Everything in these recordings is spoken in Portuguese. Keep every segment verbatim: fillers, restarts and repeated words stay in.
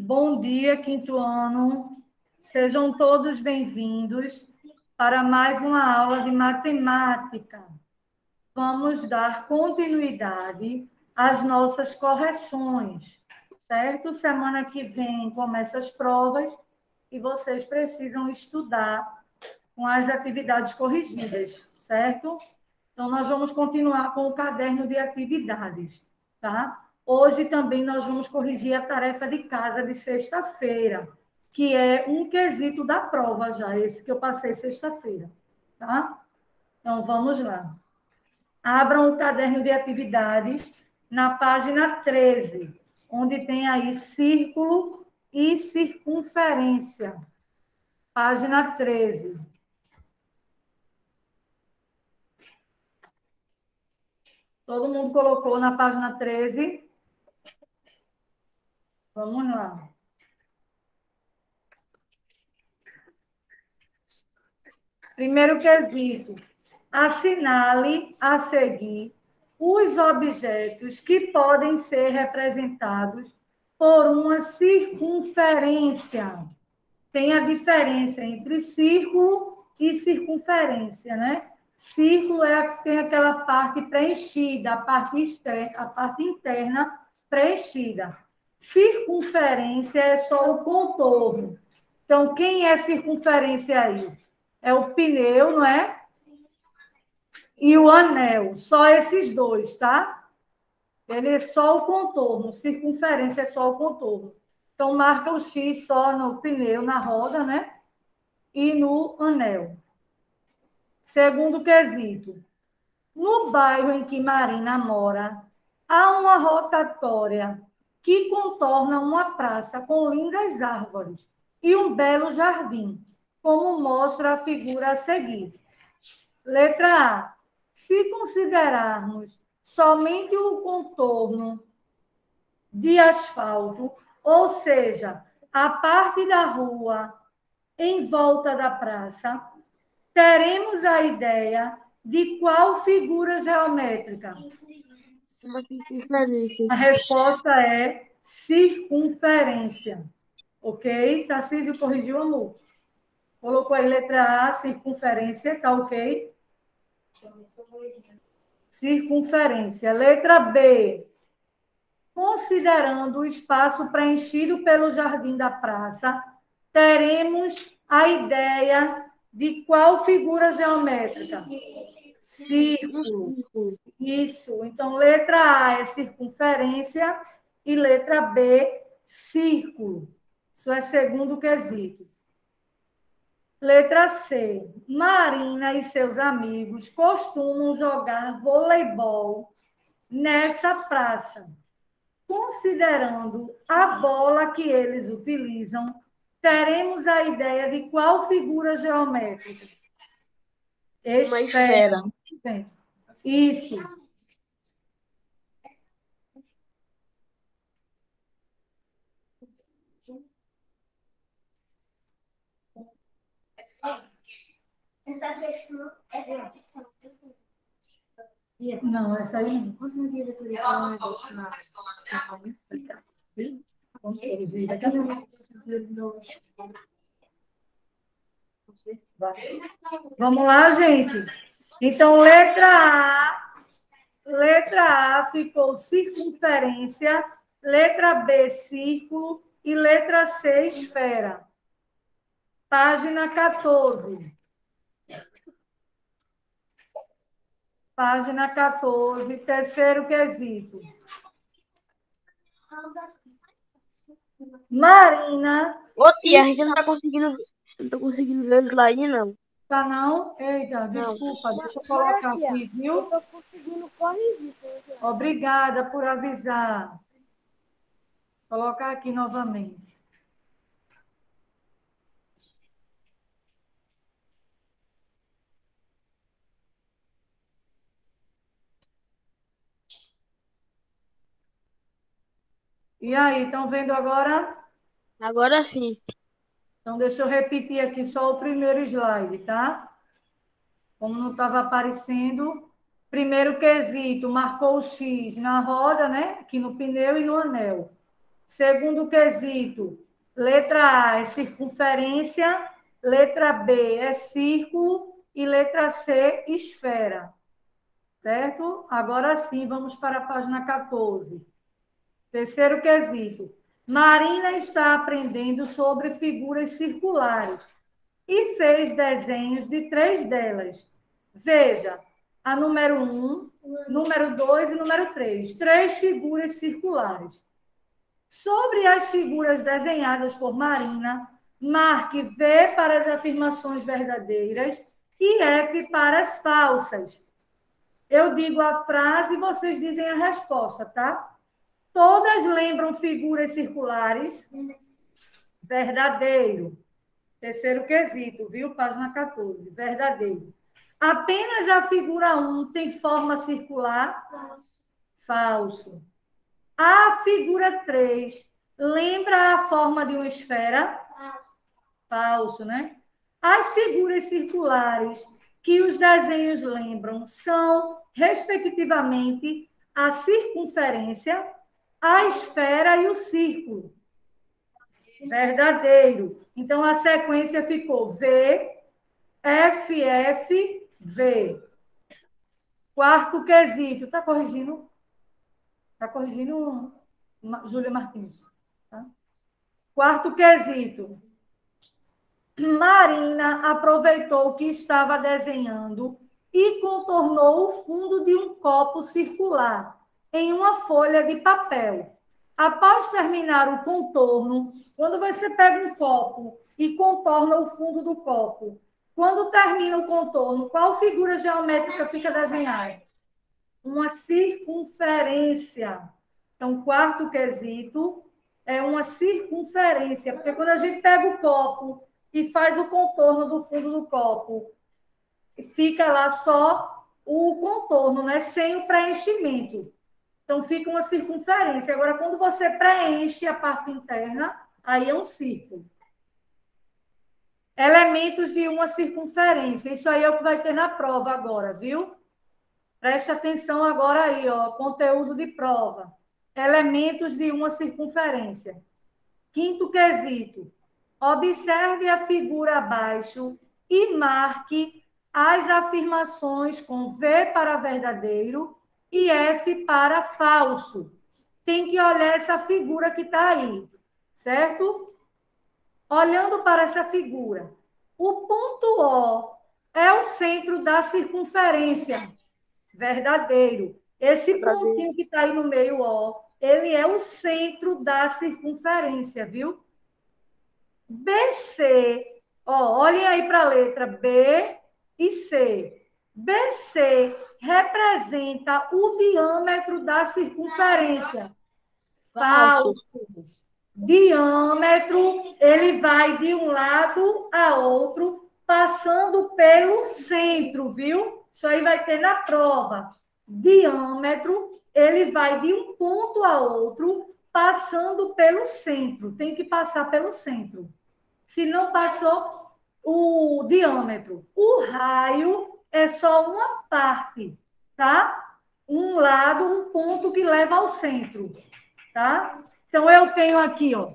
Bom dia, quinto ano. Sejam todos bem-vindos para mais uma aula de matemática. Vamos dar continuidade às nossas correções, certo? Semana que vem começam as provas e vocês precisam estudar com as atividades corrigidas, certo? Então, nós vamos continuar com o caderno de atividades, tá? Hoje também nós vamos corrigir a tarefa de casa de sexta-feira, que é um quesito da prova já, esse que eu passei sexta-feira, tá? Então, vamos lá. Abram o caderno de atividades na página treze, onde tem aí círculo e circunferência. Página treze. Todo mundo colocou na página treze? Vamos lá. Primeiro quesito. Assinale a seguir os objetos que podem ser representados por uma circunferência. Tem a diferença entre círculo e circunferência, né? Círculo é, tem aquela parte preenchida, a parte externa, a parte interna preenchida. Circunferência é só o contorno. Então, quem é circunferência aí? É o pneu, não é? E o anel. Só esses dois, tá? Ele é só o contorno. Circunferência é só o contorno. Então, marca o X só no pneu, na roda, né? E no anel. Segundo quesito. No bairro em que Marina mora, há uma rotatória que contorna uma praça com lindas árvores e um belo jardim, como mostra a figura a seguir. Letra A. Se considerarmos somente o contorno de asfalto, ou seja, a parte da rua em volta da praça, teremos a ideia de qual figura geométrica? Uma circunferência. A resposta é circunferência. Ok? Tarcísio corrigiu, amor. Colocou aí letra A, circunferência, tá ok? Circunferência. Letra B. Considerando o espaço preenchido pelo jardim da praça, teremos a ideia de qual figura geométrica? Círculo. Isso. Então, letra A é circunferência e letra B, círculo. Isso é segundo quesito. Letra C. Marina e seus amigos costumam jogar voleibol nessa praça. Considerando a bola que eles utilizam, teremos a ideia de qual figura geométrica? Uma esfera. Isso. Essa questão é repetição. Não, essa aí não. Vamos lá, gente. Então, letra A. Letra A ficou circunferência, letra B, círculo e letra C, esfera. Página quatorze. Página quatorze, terceiro quesito. Marina. Ô, tia, a gente não tá conseguindo, não tá conseguindo ver o slide, não. Tá não? Eita, desculpa, não. Deixa eu colocar aqui, viu? Eu tô conseguindo corrigir. Obrigada por avisar. Vou colocar aqui novamente. E aí, estão vendo agora? Agora sim. Então, deixa eu repetir aqui só o primeiro slide, tá? Como não estava aparecendo. Primeiro quesito, marcou o X na roda, né? Aqui no pneu e no anel. Segundo quesito, letra A é circunferência, letra B é círculo e letra C, esfera. Certo? Agora sim, vamos para a página quatorze. Terceiro quesito. Marina está aprendendo sobre figuras circulares e fez desenhos de três delas. Veja, a número um, número dois e número três. Três figuras circulares. Sobre as figuras desenhadas por Marina, marque V para as afirmações verdadeiras e F para as falsas. Eu digo a frase e vocês dizem a resposta, tá? Todas lembram figuras circulares? Verdadeiro. Terceiro quesito, viu? Página quatorze. Verdadeiro. Apenas a figura um tem forma circular? Falso. Falso. A figura três lembra a forma de uma esfera? Falso. Falso, né? As figuras circulares que os desenhos lembram são, respectivamente, a circunferência, a esfera e o círculo. Verdadeiro. Então, a sequência ficou V, F, F, V. Quarto quesito. Está corrigindo? Está corrigindo, Júlia Martins. Tá? Quarto quesito. Marina aproveitou que estava desenhando e contornou o fundo de um copo circular em uma folha de papel. Após terminar o contorno, quando você pega um copo e contorna o fundo do copo, quando termina o contorno, qual figura geométrica fica desenhada? Uma circunferência. Então, quarto quesito é uma circunferência, porque quando a gente pega o copo e faz o contorno do fundo do copo, fica lá só o contorno, né? Sem o preenchimento. Então, fica uma circunferência. Agora, quando você preenche a parte interna, aí é um círculo. Elementos de uma circunferência. Isso aí é o que vai ter na prova agora, viu? Preste atenção agora aí, ó. Conteúdo de prova. Elementos de uma circunferência. Quinto quesito. Observe a figura abaixo e marque as afirmações com V para verdadeiro e F para falso. Tem que olhar essa figura que está aí, certo? Olhando para essa figura, o ponto O é o centro da circunferência. Verdadeiro. Esse pontinho que está aí no meio, O, ele é o centro da circunferência, viu? B C, ó, olhem aí para a letra B e C. B C representa o diâmetro da circunferência. Falso. Diâmetro, ele vai de um lado a outro, passando pelo centro, viu? Isso aí vai ter na prova. Diâmetro, ele vai de um ponto a outro, passando pelo centro. Tem que passar pelo centro. Se não passou o diâmetro. O raio é só uma parte, tá? Um lado, um ponto que leva ao centro, tá? Então, eu tenho aqui, ó,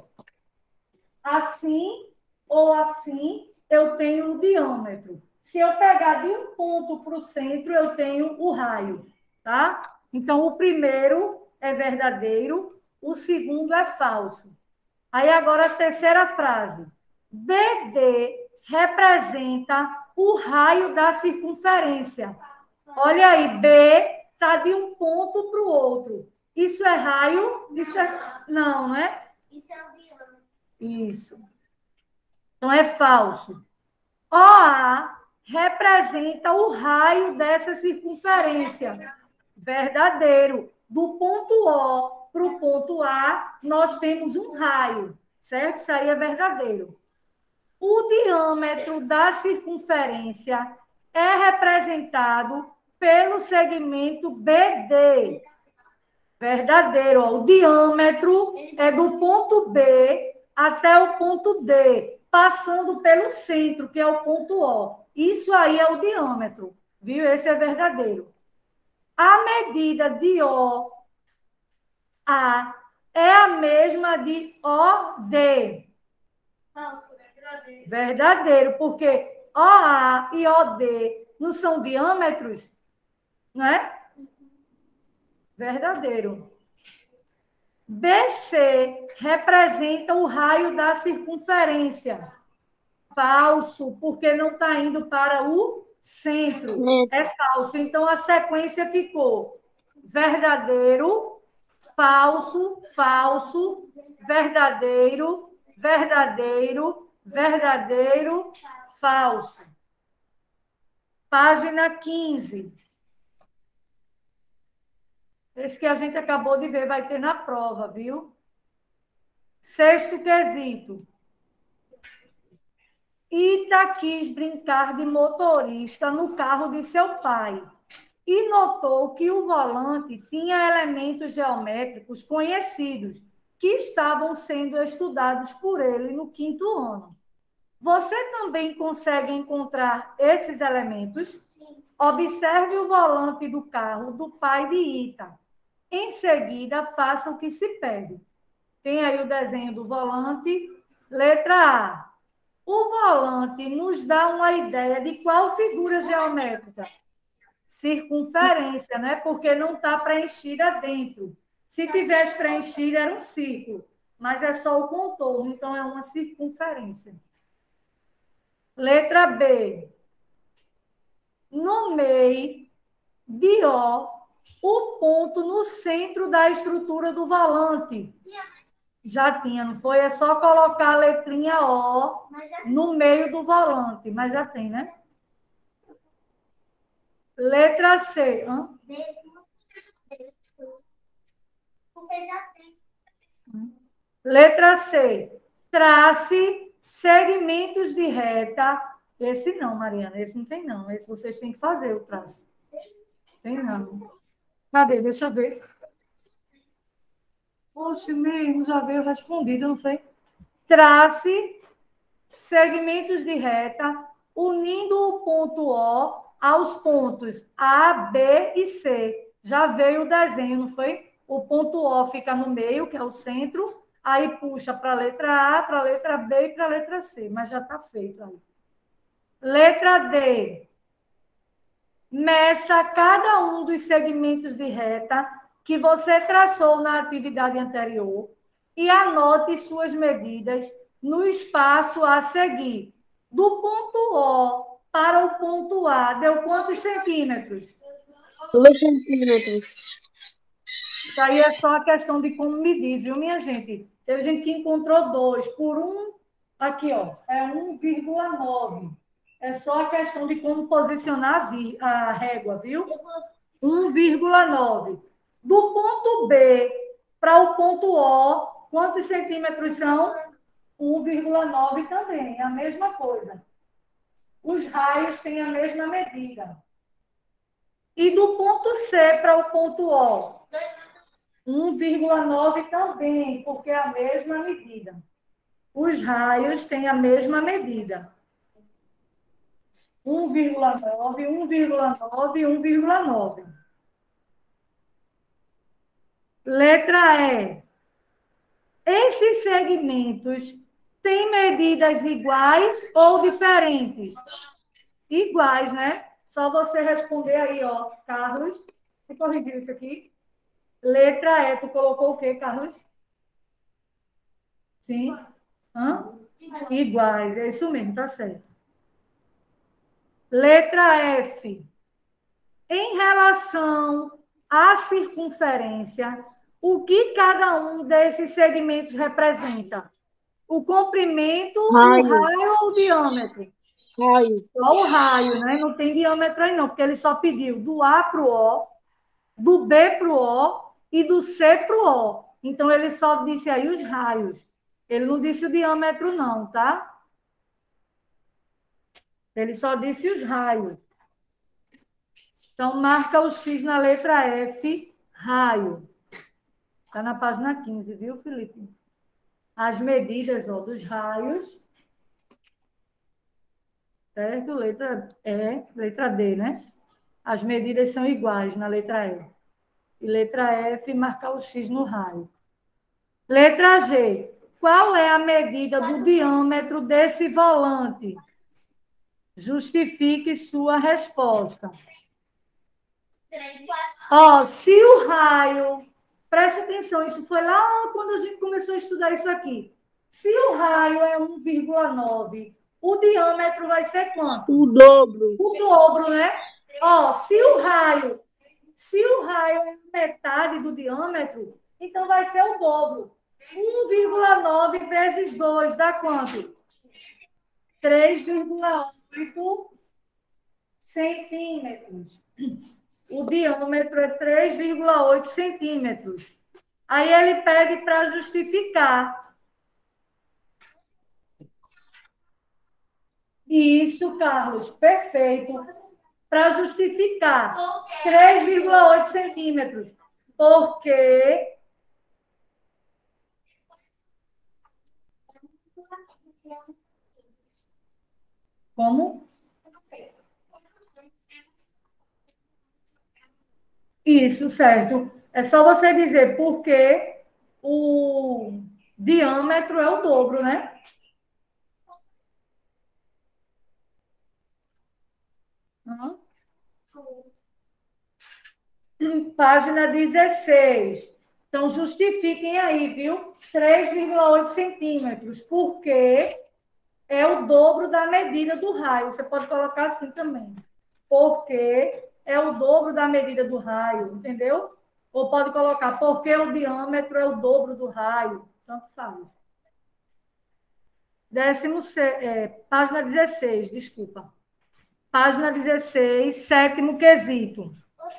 assim ou assim, eu tenho o diâmetro. Se eu pegar de um ponto para o centro, eu tenho o raio, tá? Então, o primeiro é verdadeiro, o segundo é falso. Aí, agora, a terceira frase. B D representa o raio da circunferência. Olha aí, B está de um ponto para o outro. Isso é raio? Isso é... Não, não é? Isso é o diâmetro. Isso. Então, é falso. O A representa o raio dessa circunferência. Verdadeiro. Do ponto O para o ponto A, nós temos um raio, certo? Isso aí é verdadeiro. O diâmetro da circunferência é representado pelo segmento B D. Verdadeiro. Ó. O diâmetro é do ponto B até o ponto D, passando pelo centro, que é o ponto O. Isso aí é o diâmetro, viu? Esse é verdadeiro. A medida de O A é a mesma de O D. Falso, verdadeiro. Verdadeiro, porque O A e O D não são diâmetros, não é? Verdadeiro. B C representa o raio da circunferência. Falso, porque não está indo para o centro. É falso. Então, a sequência ficou verdadeiro, falso, falso, verdadeiro, verdadeiro, verdadeiro, falso. Página quinze. Esse que a gente acabou de ver vai ter na prova, viu? Sexto quesito. Ita quis brincar de motorista no carro de seu pai e notou que o volante tinha elementos geométricos conhecidos que estavam sendo estudados por ele no quinto ano. Você também consegue encontrar esses elementos? Observe o volante do carro do pai de Ita. Em seguida, faça o que se pede. Tem aí o desenho do volante. Letra A. O volante nos dá uma ideia de qual figura geométrica? Circunferência, né? Porque não está preenchida dentro. Se tivesse preenchida, era um círculo. Mas é só o contorno, então é uma circunferência. Letra B. Nomeie de O o ponto no centro da estrutura do volante. Já tinha, não foi? É só colocar a letrinha O no meio do volante, mas já tem, né? Letra C. Hã? Porque já tem. Letra C. Trace segmentos de reta. Esse não, Mariana, esse não tem não. Esse vocês têm que fazer o traço. Tem não. Cadê? Deixa eu ver. Poxa, mesmo, já veio respondido, não foi? Trace segmentos de reta unindo o ponto O aos pontos A, B e C. Já veio o desenho, não foi? O ponto O fica no meio, que é o centro, aí puxa para a letra A, para a letra B e para a letra C, mas já está feito aí. Letra D. Meça cada um dos segmentos de reta que você traçou na atividade anterior e anote suas medidas no espaço a seguir. Do ponto O para o ponto A, deu quantos centímetros? Dois centímetros. Isso aí é só a questão de como medir, viu, minha gente? Teve gente que encontrou dois por um, aqui, ó, é um vírgula nove. É só a questão de como posicionar a régua, viu? um vírgula nove. Do ponto B para o ponto O, quantos centímetros são? um vírgula nove também, é a mesma coisa. Os raios têm a mesma medida. E do ponto C para o ponto O? um vírgula nove também, porque é a mesma medida. Os raios têm a mesma medida. um vírgula nove, um vírgula nove, um vírgula nove. Letra E. Esses segmentos têm medidas iguais ou diferentes? Iguais, né? Só você responder aí, ó, Carlos. Você corrigiu isso aqui? Letra E. Tu colocou o quê, Carlos? Sim? Hã? Iguais. É isso mesmo, tá certo. Letra F. Em relação à circunferência, o que cada um desses segmentos representa? O comprimento, Raio. o raio ou o diâmetro? Raio. Só o raio, né? Não tem diâmetro aí não, porque ele só pediu do A para o O, do B para o O e do C para o O. Então, ele só disse aí os raios. Ele não disse o diâmetro não, tá? Ele só disse os raios. Então, marca o X na letra F, raio. Está na página quinze, viu, Felipe? As medidas, ó, dos raios. Certo? Letra E, letra D, né? As medidas são iguais na letra E. E letra F, marcar o X no raio. Letra G. Qual é a medida do diâmetro desse volante? Justifique sua resposta. Ó, se o raio... Preste atenção, isso foi lá quando a gente começou a estudar isso aqui. Se o raio é um vírgula nove, o diâmetro vai ser quanto? O dobro. O dobro, né? Ó, se o raio, se o raio é metade do diâmetro, então vai ser o dobro. um vírgula nove vezes dois dá quanto? três vírgula oito centímetros. O diâmetro é três vírgula oito centímetros. Aí ele pede para justificar. Isso, Carlos, perfeito. Para justificar três vírgula oito centímetros. Porque... Como? Isso, certo. É só você dizer porque o diâmetro é o dobro, né? Uhum. Página dezesseis. Então, justifiquem aí, viu? três vírgula oito centímetros, porque é o dobro da medida do raio. Você pode colocar assim também. Porque é o dobro da medida do raio, entendeu? Ou pode colocar porque o diâmetro é o dobro do raio. Tanto faz. Décimo, é, página dezesseis, desculpa. Página dezesseis, sétimo quesito.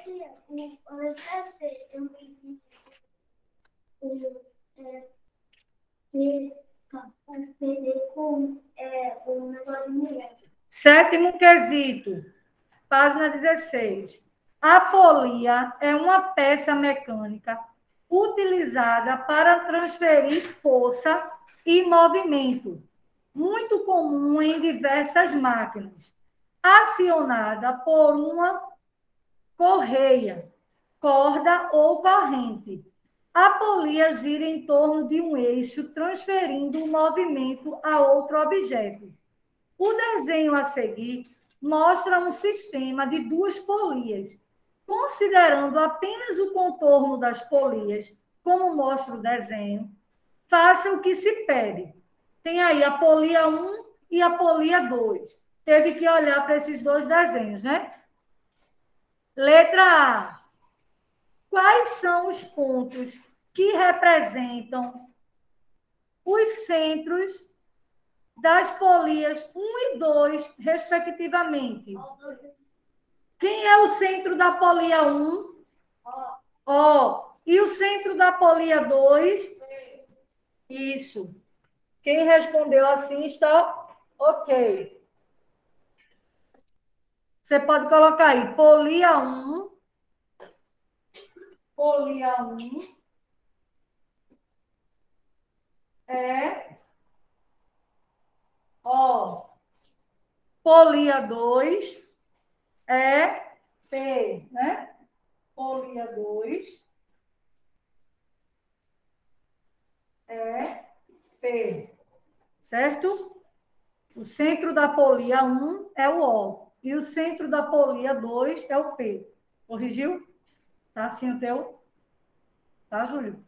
Sétimo quesito, página dezesseis. A polia é uma peça mecânica utilizada para transferir força e movimento, muito comum em diversas máquinas, acionada por uma correia, corda ou corrente. A polia gira em torno de um eixo, transferindo o movimento a outro objeto. O desenho a seguir mostra um sistema de duas polias. Considerando apenas o contorno das polias, como mostra o desenho, faça o que se pede. Tem aí a polia um e a polia dois. Teve que olhar para esses dois desenhos, né? Letra A. Quais são os pontos que representam os centros das polias um e dois, respectivamente? Quem é o centro da polia um? Ó. E o centro da polia dois? Isso. Quem respondeu assim está ok. Você pode colocar aí, polia um. Polia um. É. Ó. Polia dois. É P, né? Polia dois. É P. Certo? O centro da polia um é o O. E o centro da polia dois é o P. Corrigiu? Tá assim o teu? Tá, Júlio?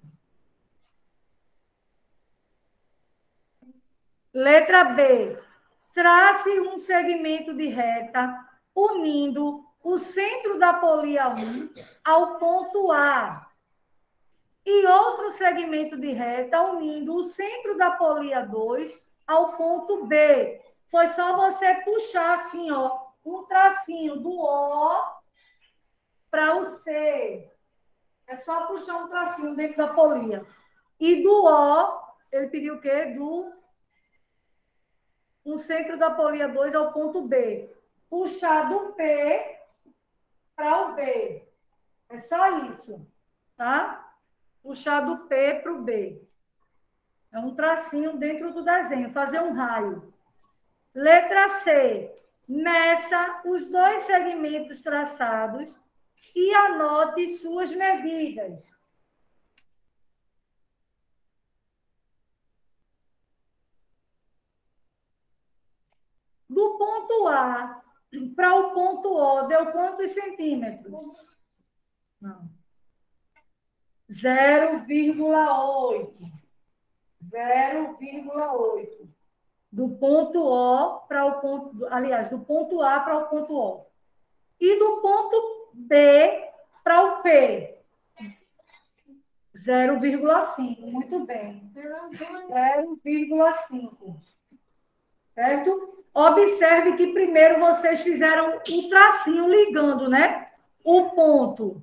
Letra B. Trace um segmento de reta unindo o centro da polia um ao ponto A. E outro segmento de reta unindo o centro da polia dois ao ponto B. Foi só você puxar assim, ó, um tracinho do O para o C. É só puxar um tracinho dentro da polia. E do O, ele pediu o quê? Do um centro da polia dois ao ponto B. Puxar do P para o B. É só isso, tá? Puxar do P para o B. É um tracinho dentro do desenho, fazer um raio. Letra C. Meça os dois segmentos traçados e anote suas medidas. Do ponto A para o ponto O, deu quantos centímetros? Não. zero vírgula oito. zero vírgula oito. Do ponto O para o ponto... Aliás, do ponto A para o ponto O. E do ponto B para o P? zero vírgula cinco. Muito bem. zero vírgula cinco. Certo? Observe que primeiro vocês fizeram um tracinho ligando, né? O ponto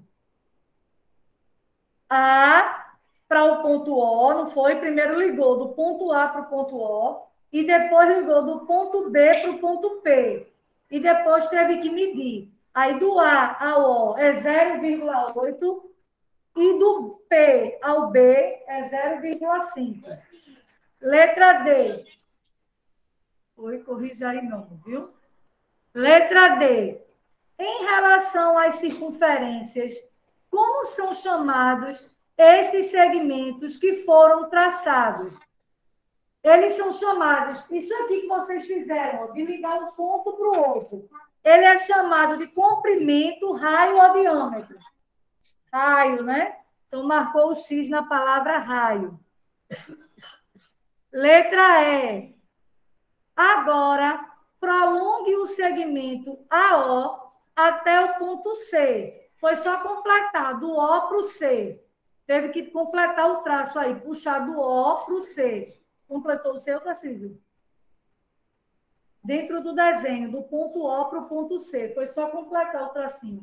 A para o ponto O, não foi? Primeiro ligou do ponto A para o ponto O e depois ligou do ponto B para o ponto P. E depois teve que medir. Aí do A ao O é zero vírgula oito e do P ao B é zero vírgula cinco. Letra D. Oi, corrija aí não, viu? Letra D. Em relação às circunferências, como são chamados esses segmentos que foram traçados? Eles são chamados, isso aqui que vocês fizeram, ó, de ligar um ponto para o outro. Ele é chamado de comprimento, raio ou diâmetro. Raio, né? Então, marcou o X na palavra raio. Letra E. Agora, prolongue o segmento A O até o ponto C. Foi só completar do O para o C. Teve que completar o traço aí, puxar do O para o C. Completou o seu, Tarcísio? Dentro do desenho, do ponto O para o ponto C. Foi só completar o tracinho.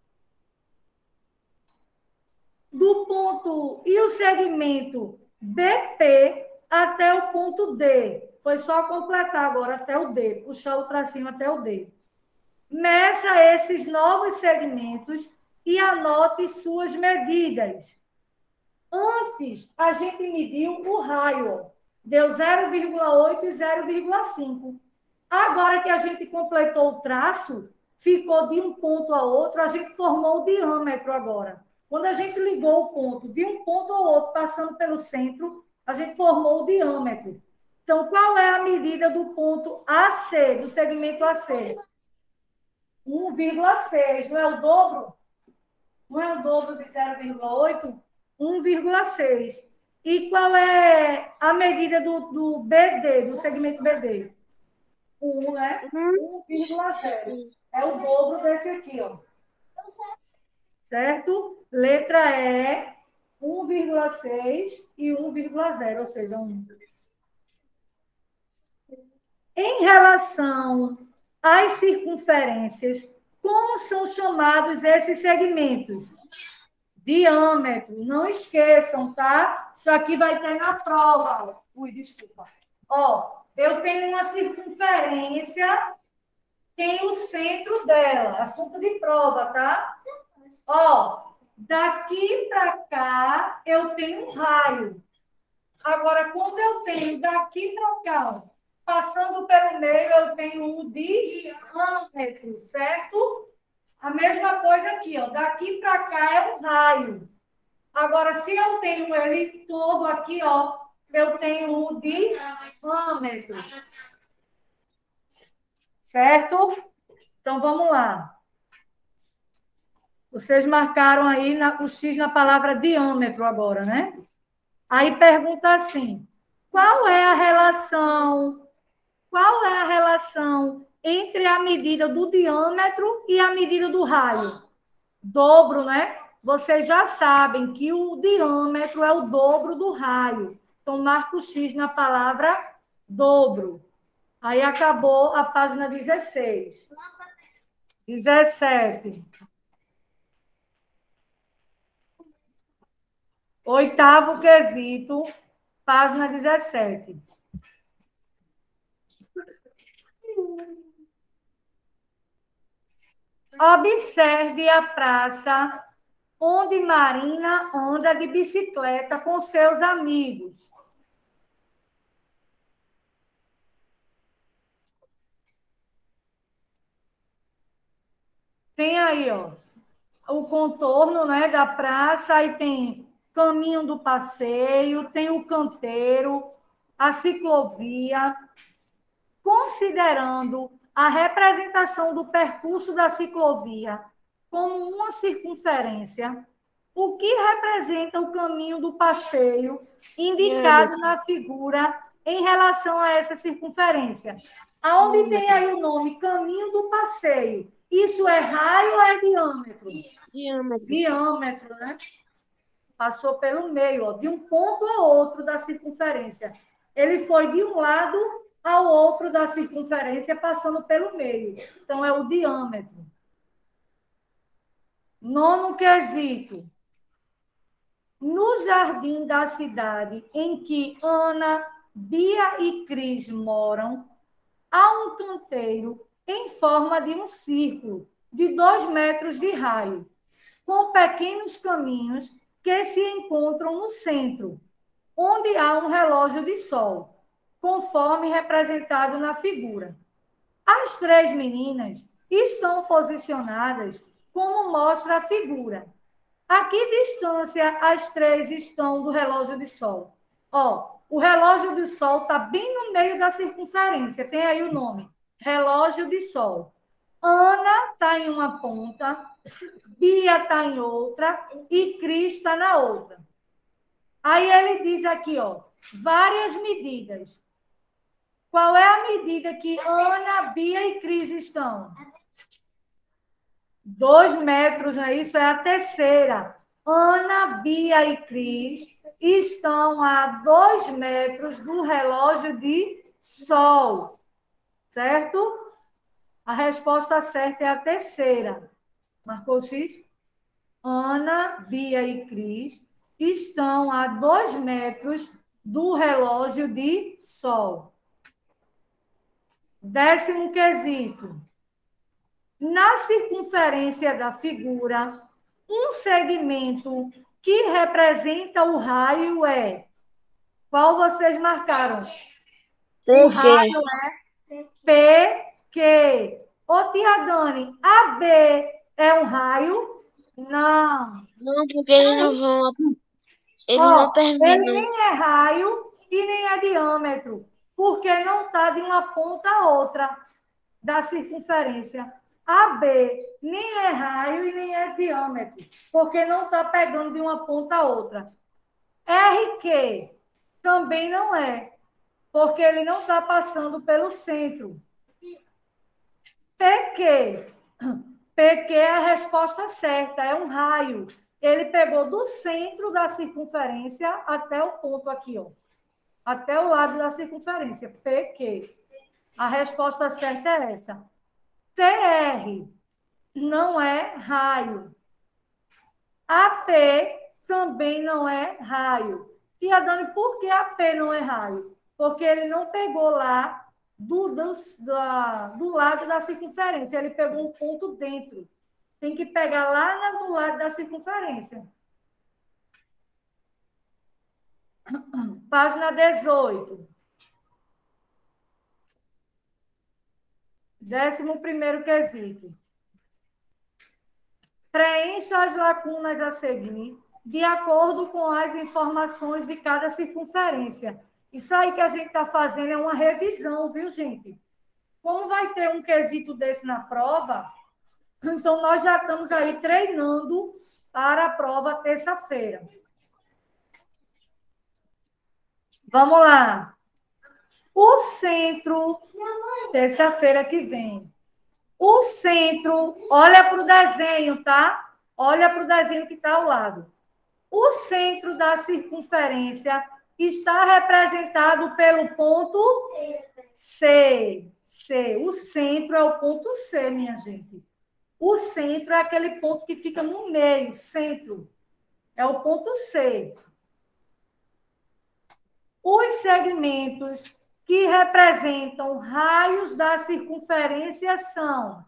Do ponto... E o segmento B P até o ponto D. Foi só completar agora até o D. Puxar o tracinho até o D. Meça esses novos segmentos e anote suas medidas. Antes, a gente mediu o raio. Deu zero vírgula oito e zero vírgula cinco. Agora que a gente completou o traço, ficou de um ponto a outro, a gente formou o diâmetro agora. Quando a gente ligou o ponto de um ponto ao outro, passando pelo centro, a gente formou o diâmetro. Então, qual é a medida do ponto A C, do segmento A C? um vírgula seis, não é o dobro? Não é o dobro de zero vírgula oito? um vírgula seis. E qual é a medida do, do B D, do segmento B D? um, né? um vírgula zero. É o dobro desse aqui, ó. Certo? Letra E, um vírgula seis e um vírgula zero, ou seja, um. Em relação às circunferências, como são chamados esses segmentos? Diâmetro. Não esqueçam, tá? Isso aqui vai ter na prova. Ui, desculpa. Ó, eu tenho uma circunferência, tem o centro dela. Assunto de prova, tá? Ó, daqui para cá, eu tenho um raio. Agora, quando eu tenho daqui para cá, passando pelo meio, eu tenho um diâmetro, certo? A mesma coisa aqui, ó. Daqui para cá é um raio. Agora, se eu tenho ele todo aqui, ó, eu tenho um diâmetro. Certo? Então, vamos lá. Vocês marcaram aí na, o X na palavra diâmetro agora, né? Aí pergunta assim, qual é a relação, qual é a relação entre a medida do diâmetro e a medida do raio? Dobro, né? Vocês já sabem que o diâmetro é o dobro do raio. Então, marca o X na palavra dobro. Aí acabou a página dezesseis. dezessete. Oitavo quesito, página dezessete. Observe a praça onde Marina anda de bicicleta com seus amigos. Tem aí, ó, o contorno, né, da praça, aí tem caminho do passeio, tem o canteiro, a ciclovia. considerando a representação do percurso da ciclovia como uma circunferência, o que representa o caminho do passeio indicado na figura em relação a essa circunferência? Aonde tem aí o nome caminho do passeio? Isso é raio ou é diâmetro? Diâmetro. Diâmetro, né? Passou pelo meio, ó, de um ponto a outro da circunferência. Ele foi de um lado ao outro da circunferência, passando pelo meio. Então, é o diâmetro. Nono quesito. No jardim da cidade em que Ana, Bia e Cris moram, há um canteiro em forma de um círculo de dois metros de raio, com pequenos caminhos que se encontram no centro, onde há um relógio de sol, conforme representado na figura. As três meninas estão posicionadas como mostra a figura. A que distância as três estão do relógio de sol? Ó, o relógio de sol está bem no meio da circunferência, tem aí o nome, relógio de sol. Ana está em uma ponta, Bia está em outra e Cris está na outra. Aí ele diz aqui, ó, várias medidas. Qual é a medida que Ana, Bia e Cris estão? Dois metros, não é isso? É a terceira. Ana, Bia e Cris estão a dois metros do relógio de sol. Certo? A resposta certa é a terceira. Marcou X? Ana, Bia e Cris estão a dois metros do relógio de sol. Décimo quesito. Na circunferência da figura, um segmento que representa o raio é... Qual vocês marcaram? O raio é P Q. Ô, tia Dani, A B é um raio? Não. Não, porque eles não vão. Eles Ó, não ele terminam. nem é raio e nem é diâmetro, porque não está de uma ponta a outra da circunferência. A B nem é raio e nem é diâmetro, porque não está pegando de uma ponta a outra. R Q também não é, porque ele não está passando pelo centro. P Q. P Q é a resposta certa, é um raio. Ele pegou do centro da circunferência até o ponto aqui, ó. Até o lado da circunferência, P Q. A resposta certa é essa. T R não é raio. A P também não é raio. Tia Dani, por que a P não é raio? Porque ele não pegou lá do, do, da, do lado da circunferência, ele pegou um ponto dentro. Tem que pegar lá do lado da circunferência. Página dezoito. Décimo primeiro quesito. Preencha as lacunas a seguir, de acordo com as informações de cada circunferência. Isso aí que a gente está fazendo é uma revisão, viu, gente? Como vai ter um quesito desse na prova, então nós já estamos aí treinando para a prova terça-feira. Vamos lá. O centro, terça-feira que vem. O centro, olha para o desenho, tá? Olha para o desenho que está ao lado. O centro da circunferência está representado pelo ponto C. C. O centro é o ponto C, minha gente. O centro é aquele ponto que fica no meio, centro. É o ponto C. Os segmentos que representam raios da circunferência são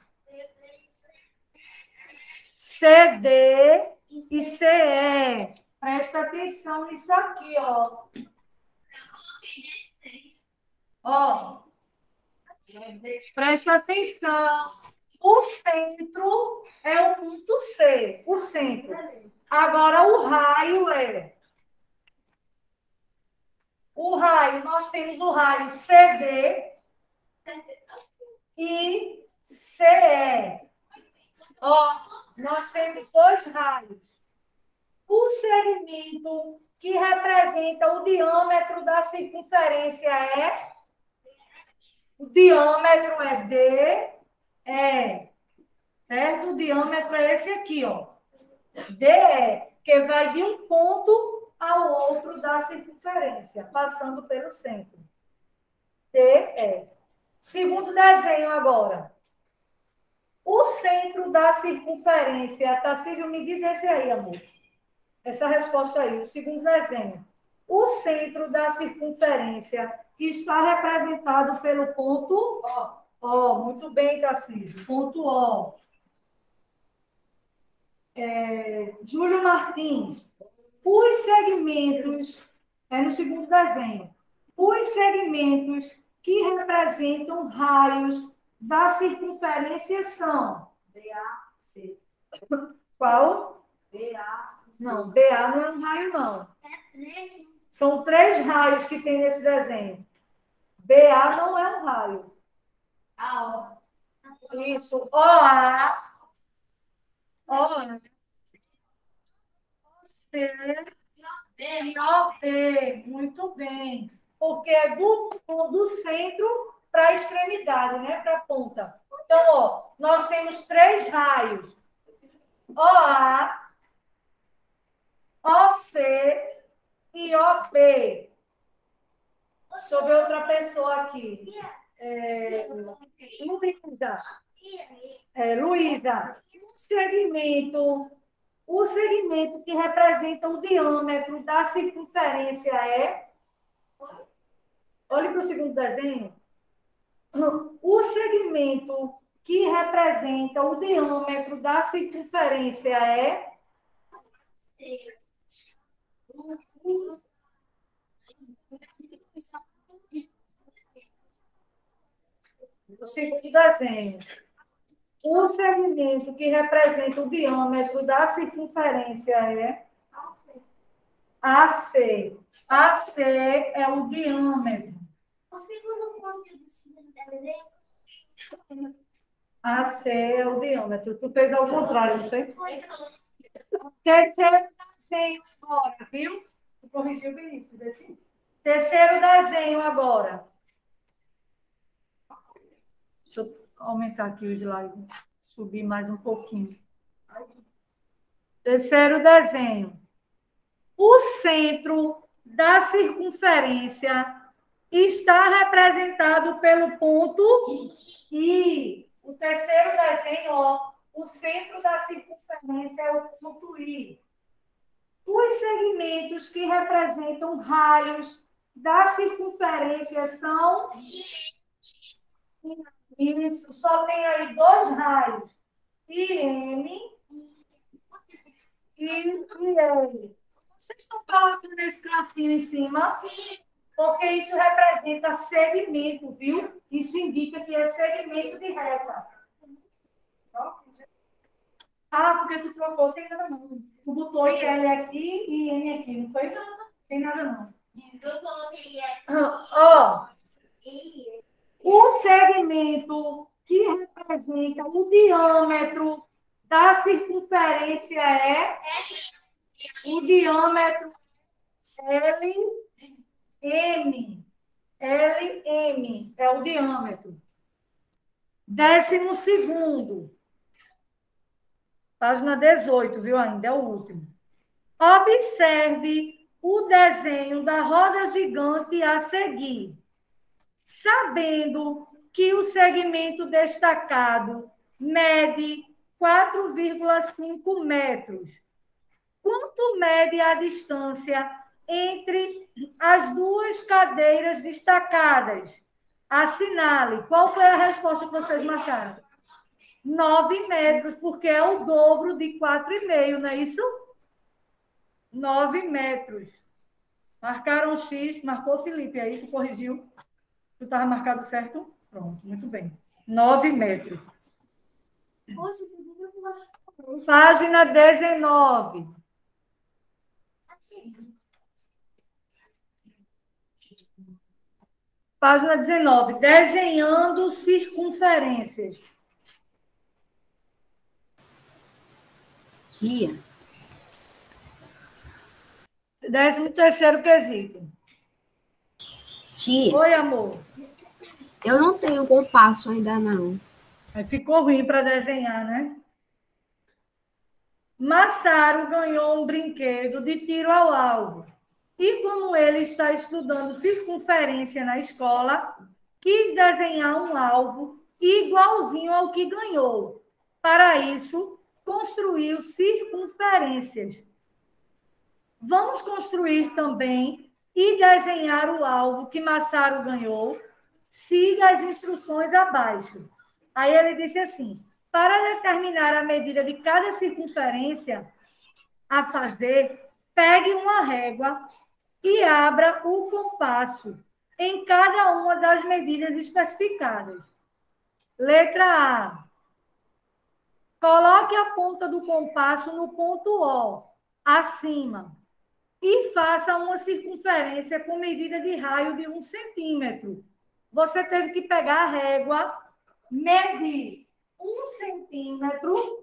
C D e C E. Presta atenção nisso aqui, ó. Ó. Presta atenção. O centro é o ponto C, o centro. Agora, o raio é... O raio, nós temos o raio C D e C E. Ó, nós temos dois raios. O segmento que representa o diâmetro da circunferência é... O diâmetro é D, E. Certo? O diâmetro é esse aqui, ó. D E, que vai de um ponto ao outro da circunferência, passando pelo centro. D E. Segundo desenho agora. O centro da circunferência, Tarcísio, me diz esse aí, amor. Essa resposta aí, o segundo desenho. O centro da circunferência está representado pelo ponto O. Ó, muito bem, Tarcísio. Ponto O. É, Júlio Martins. Os segmentos, é no segundo desenho, os segmentos que representam raios da circunferência são B A C. Qual? B A C. Não, B A não é um raio, não. São três raios que tem nesse desenho. B A não é um raio. A O. Isso. O A. O A. C. E O B. Muito bem. Porque é do, do centro para a extremidade, né? Para a ponta. Então, ó, nós temos três raios. O A, O C e O B. Deixa eu ver outra pessoa aqui. É, Luísa. É, Luísa. O segmento, o segmento que representa o diâmetro da circunferência é... Olhe para o segundo desenho. O segmento que representa o diâmetro da circunferência é... O segundo desenho. O segmento que representa o diâmetro da circunferência é... A C. A C é o diâmetro. O segundo ponto do segundo desenho. A C é o diâmetro. Tu fez ao contrário, não foi? Foi. Terceiro desenho agora, viu? Tu corrigiu bem isso, assim. Terceiro desenho agora. Deixa eu aumentar aqui o slide, subir mais um pouquinho. Terceiro desenho. O centro da circunferência está representado pelo ponto I. O terceiro desenho, ó, o centro da circunferência é o ponto I. Os segmentos que representam raios da circunferência são... Isso, só tem aí dois raios. I M e I L. Vocês estão colocando esse tracinho em cima? Sim. Porque isso representa segmento, viu? Isso indica que é segmento de reta. Ah, porque tu trocou, tem nada não. Tu botou I L aqui e I M aqui, não foi? Não, tem nada não. Eu coloquei Ó, o segmento que representa o diâmetro da circunferência é o diâmetro L M. L M é o diâmetro. Décimo segundo. Página dezoito, viu ainda? É o último. Observe o desenho da roda gigante a seguir. Sabendo que o segmento destacado mede quatro vírgula cinco metros. Quanto mede a distância entre as duas cadeiras destacadas? Assinale. Qual foi a resposta que vocês marcaram? nove metros, porque é o dobro de quatro vírgula cinco, não é isso? nove metros. Marcaram o X, marcou o Felipe aí, tu corrigiu. Tu estava marcado certo? Pronto, muito bem. nove metros. Página dezenove. Página dezenove. Desenhando circunferências. Tia, Décimo terceiro quesito. tia, Oi, amor. eu não tenho compasso ainda não. Aí ficou ruim para desenhar, né? Massaro ganhou um brinquedo de tiro ao alvo. E como ele está estudando circunferência na escola, quis desenhar um alvo igualzinho ao que ganhou. Para isso, construiu circunferências. Vamos construir também e desenhar o alvo que Massaro ganhou. Siga as instruções abaixo. Aí ele disse assim: para determinar a medida de cada circunferência a fazer, pegue uma régua e abra o compasso em cada uma das medidas especificadas. Letra A. Coloque a ponta do compasso no ponto O, acima, e faça uma circunferência com medida de raio de um centímetro. Você teve que pegar a régua, medir um centímetro.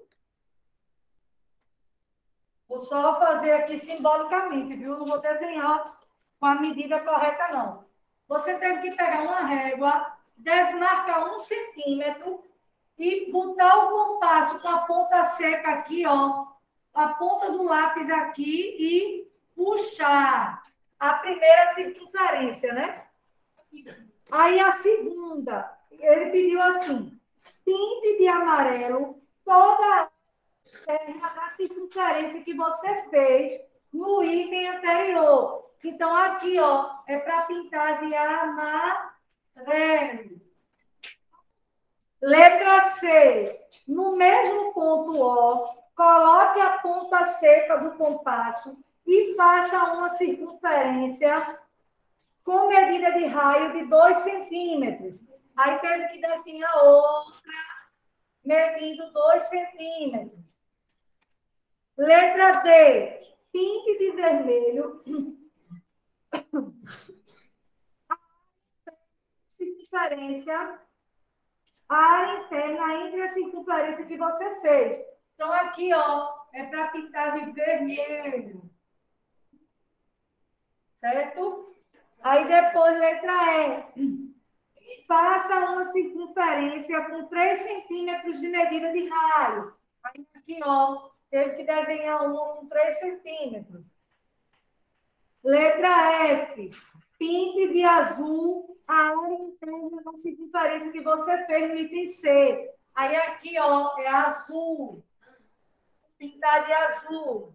Vou só fazer aqui simbolicamente, viu? Não vou desenhar com a medida correta, não. Você teve que pegar uma régua, desmarcar um centímetro e botar o compasso com a ponta seca aqui, ó, a ponta do lápis aqui e puxar a primeira circunferência, né? Aí a segunda, ele pediu assim: pinte de amarelo toda a terra da circunferência que você fez no item anterior. Então, aqui, ó, é para pintar de amarelo. Letra C. No mesmo ponto O, coloque a ponta seca do compasso e faça uma circunferência com medida de raio de dois centímetros. Aí teve que desenhar outra, medindo dois centímetros. Letra D. Pinte de vermelho a circunferência, a área interna entre a circunferência que você fez. Então, aqui, ó, é para pintar de vermelho. Certo? Aí depois, letra E. Faça uma circunferência com três centímetros de medida de raio. Aí aqui, ó, teve que desenhar uma com três centímetros. Letra F. Pinte de azul a área interna da circunferência que você fez no item C. Aí aqui, ó, é azul. Pintar de azul.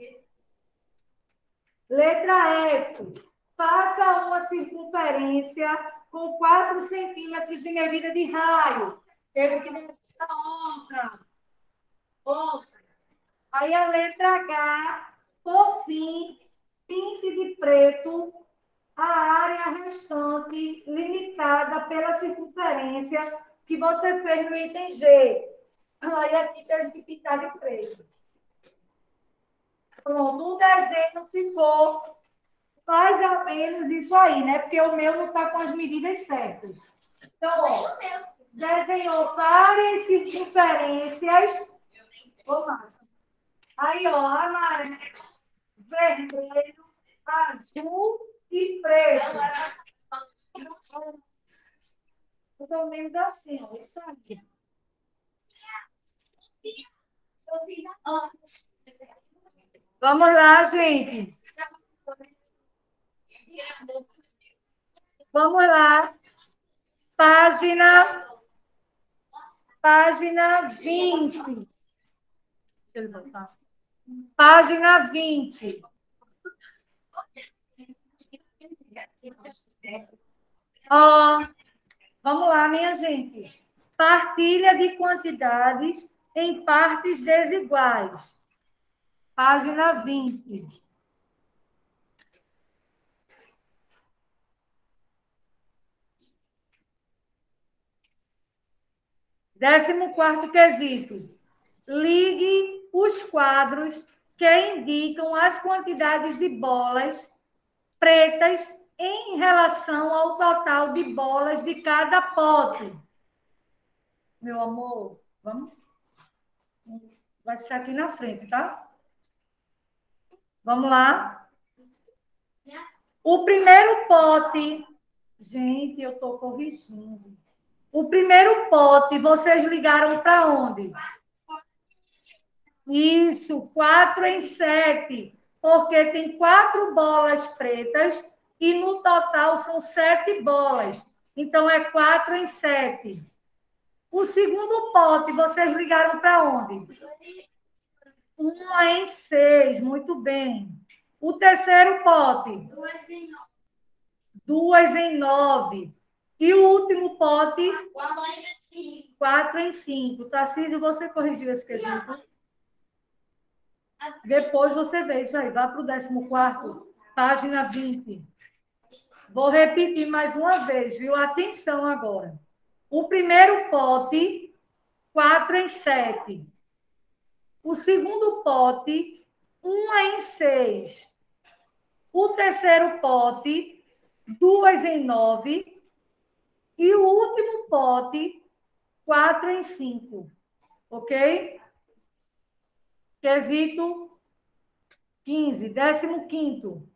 Letra F. Faça uma circunferência com quatro centímetros de medida de raio. Teve que descer outra. Outra. Aí a letra H, por fim, pinte de preto a área restante limitada pela circunferência que você fez no item G. Aí aqui teve que pintar de preto. Pronto, o desenho ficou mais ou menos isso aí, né? Porque o meu não está com as medidas certas. Então, ó, desenhou várias circunferências. Ô, Márcia. Aí, ó, amarelo, vermelho, azul e preto. Mais ou menos assim, ó, isso aqui. Vamos lá, gente. Vamos lá. Página, página vinte. Deixa ele voltar. Página vinte. Ó, vamos lá, minha gente. Partilha de quantidades em partes desiguais. Página vinte. Décimo quarto quesito. Ligue os quadros que indicam as quantidades de bolas pretas em relação ao total de bolas de cada pote. Meu amor, vamos? Vai ficar aqui na frente, tá? Vamos lá? O primeiro pote... Gente, eu estou corrigindo. O primeiro pote, vocês ligaram para onde? Isso, quatro em sete. Porque tem quatro bolas pretas e no total são sete bolas. Então, é quatro em sete. O segundo pote, vocês ligaram para onde? Um em seis, muito bem. O terceiro pote? Duas em nove. E o último pote? Quatro em cinco. Tarcísio, você corrigiu esse quesito? Depois você vê isso aí. Vá para o décimo quarto, página vinte. Vou repetir mais uma vez, viu? Atenção agora. O primeiro pote, quatro em sete. O segundo pote, um em seis. O terceiro pote, duas em nove. E o último pote, quatro em cinco. Ok? Quesito quinze, décimo quinto.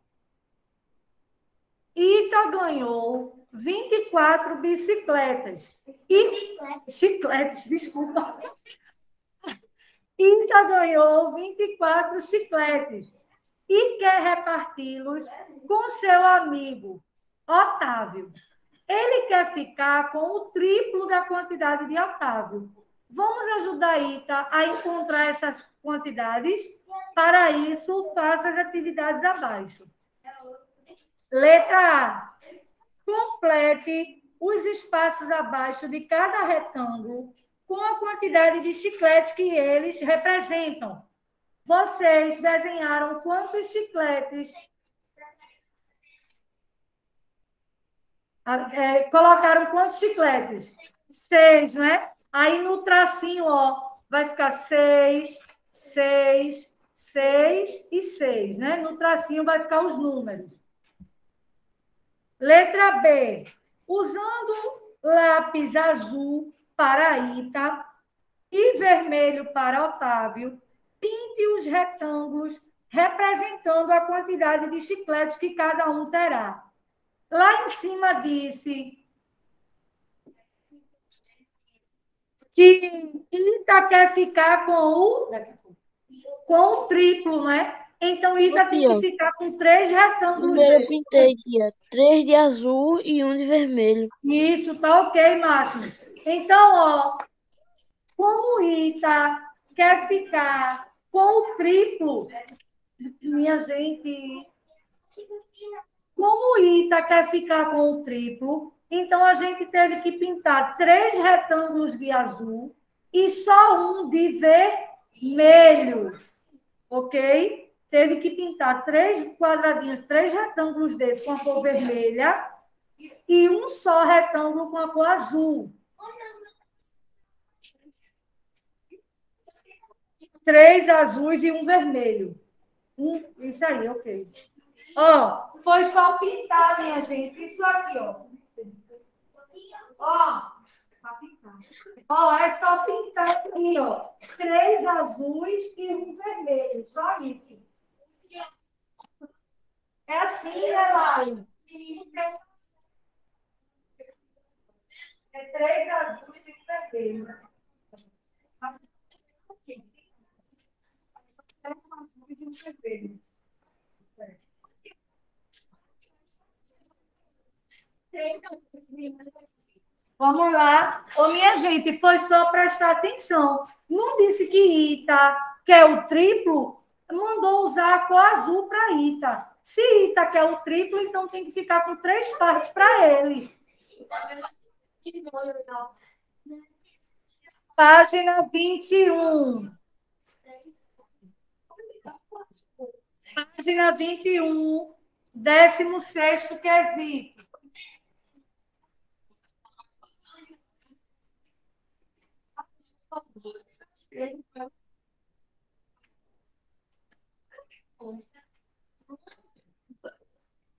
Ita ganhou vinte e quatro bicicletas. E... Chicletes, desculpa. Ita ganhou vinte e quatro chicletes e quer reparti-los com seu amigo Otávio. Ele quer ficar com o triplo da quantidade de Otávio. Vamos ajudar a Ita a encontrar essas quantidades? Para isso, faça as atividades abaixo. Letra A. Complete os espaços abaixo de cada retângulo com a quantidade de chicletes que eles representam. Vocês desenharam quantos chicletes? É, colocaram quantos chicletes? Seis, né? Aí no tracinho, ó, vai ficar seis, seis, seis e seis, né? No tracinho vai ficar os números. Letra B. Usando lápis azul para Ita e vermelho para Otávio, pinte os retângulos representando a quantidade de chicletes que cada um terá. Lá em cima disse que Ita quer ficar com o, com o triplo, né? Então, Ita tem que ficar com três retângulos. Primeiro eu pintei, tia. Três de azul e um de vermelho. Isso, tá ok, Máximo. Então, ó, como Ita quer ficar com o triplo, minha gente, como Ita quer ficar com o triplo, então a gente teve que pintar três retângulos de azul e só um de vermelho, ok? Teve que pintar três quadradinhos, três retângulos desses com a cor vermelha e um só retângulo com a cor azul. Três azuis e um vermelho. Um, isso aí, ok. Ó, foi só pintar, minha gente. Isso aqui, ó. Ó, ó, é só pintar aqui, ó. Três azuis e um vermelho. Só isso. É assim, né, Laio? É três azuis e um vermelho. Três azuis e um vermelho. Vamos lá. Ô, minha gente, foi só prestar atenção. Não disse que Ita quer o triplo, mandou usar a cor azul para Ita. Se Ita quer o triplo, então tem que ficar com três partes para ele. Página vinte e um. Página vinte e um, décimo sexto quesito.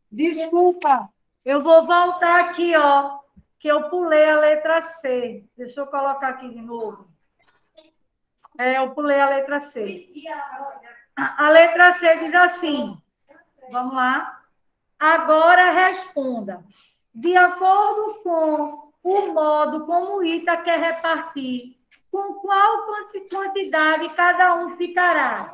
Desculpa, eu vou voltar aqui, ó, que eu pulei a letra C. Deixa eu colocar aqui de novo. É, eu pulei a letra C. A letra C diz assim, vamos lá. Agora responda. De acordo com o modo como o Ita quer repartir, com qual quantidade cada um ficará?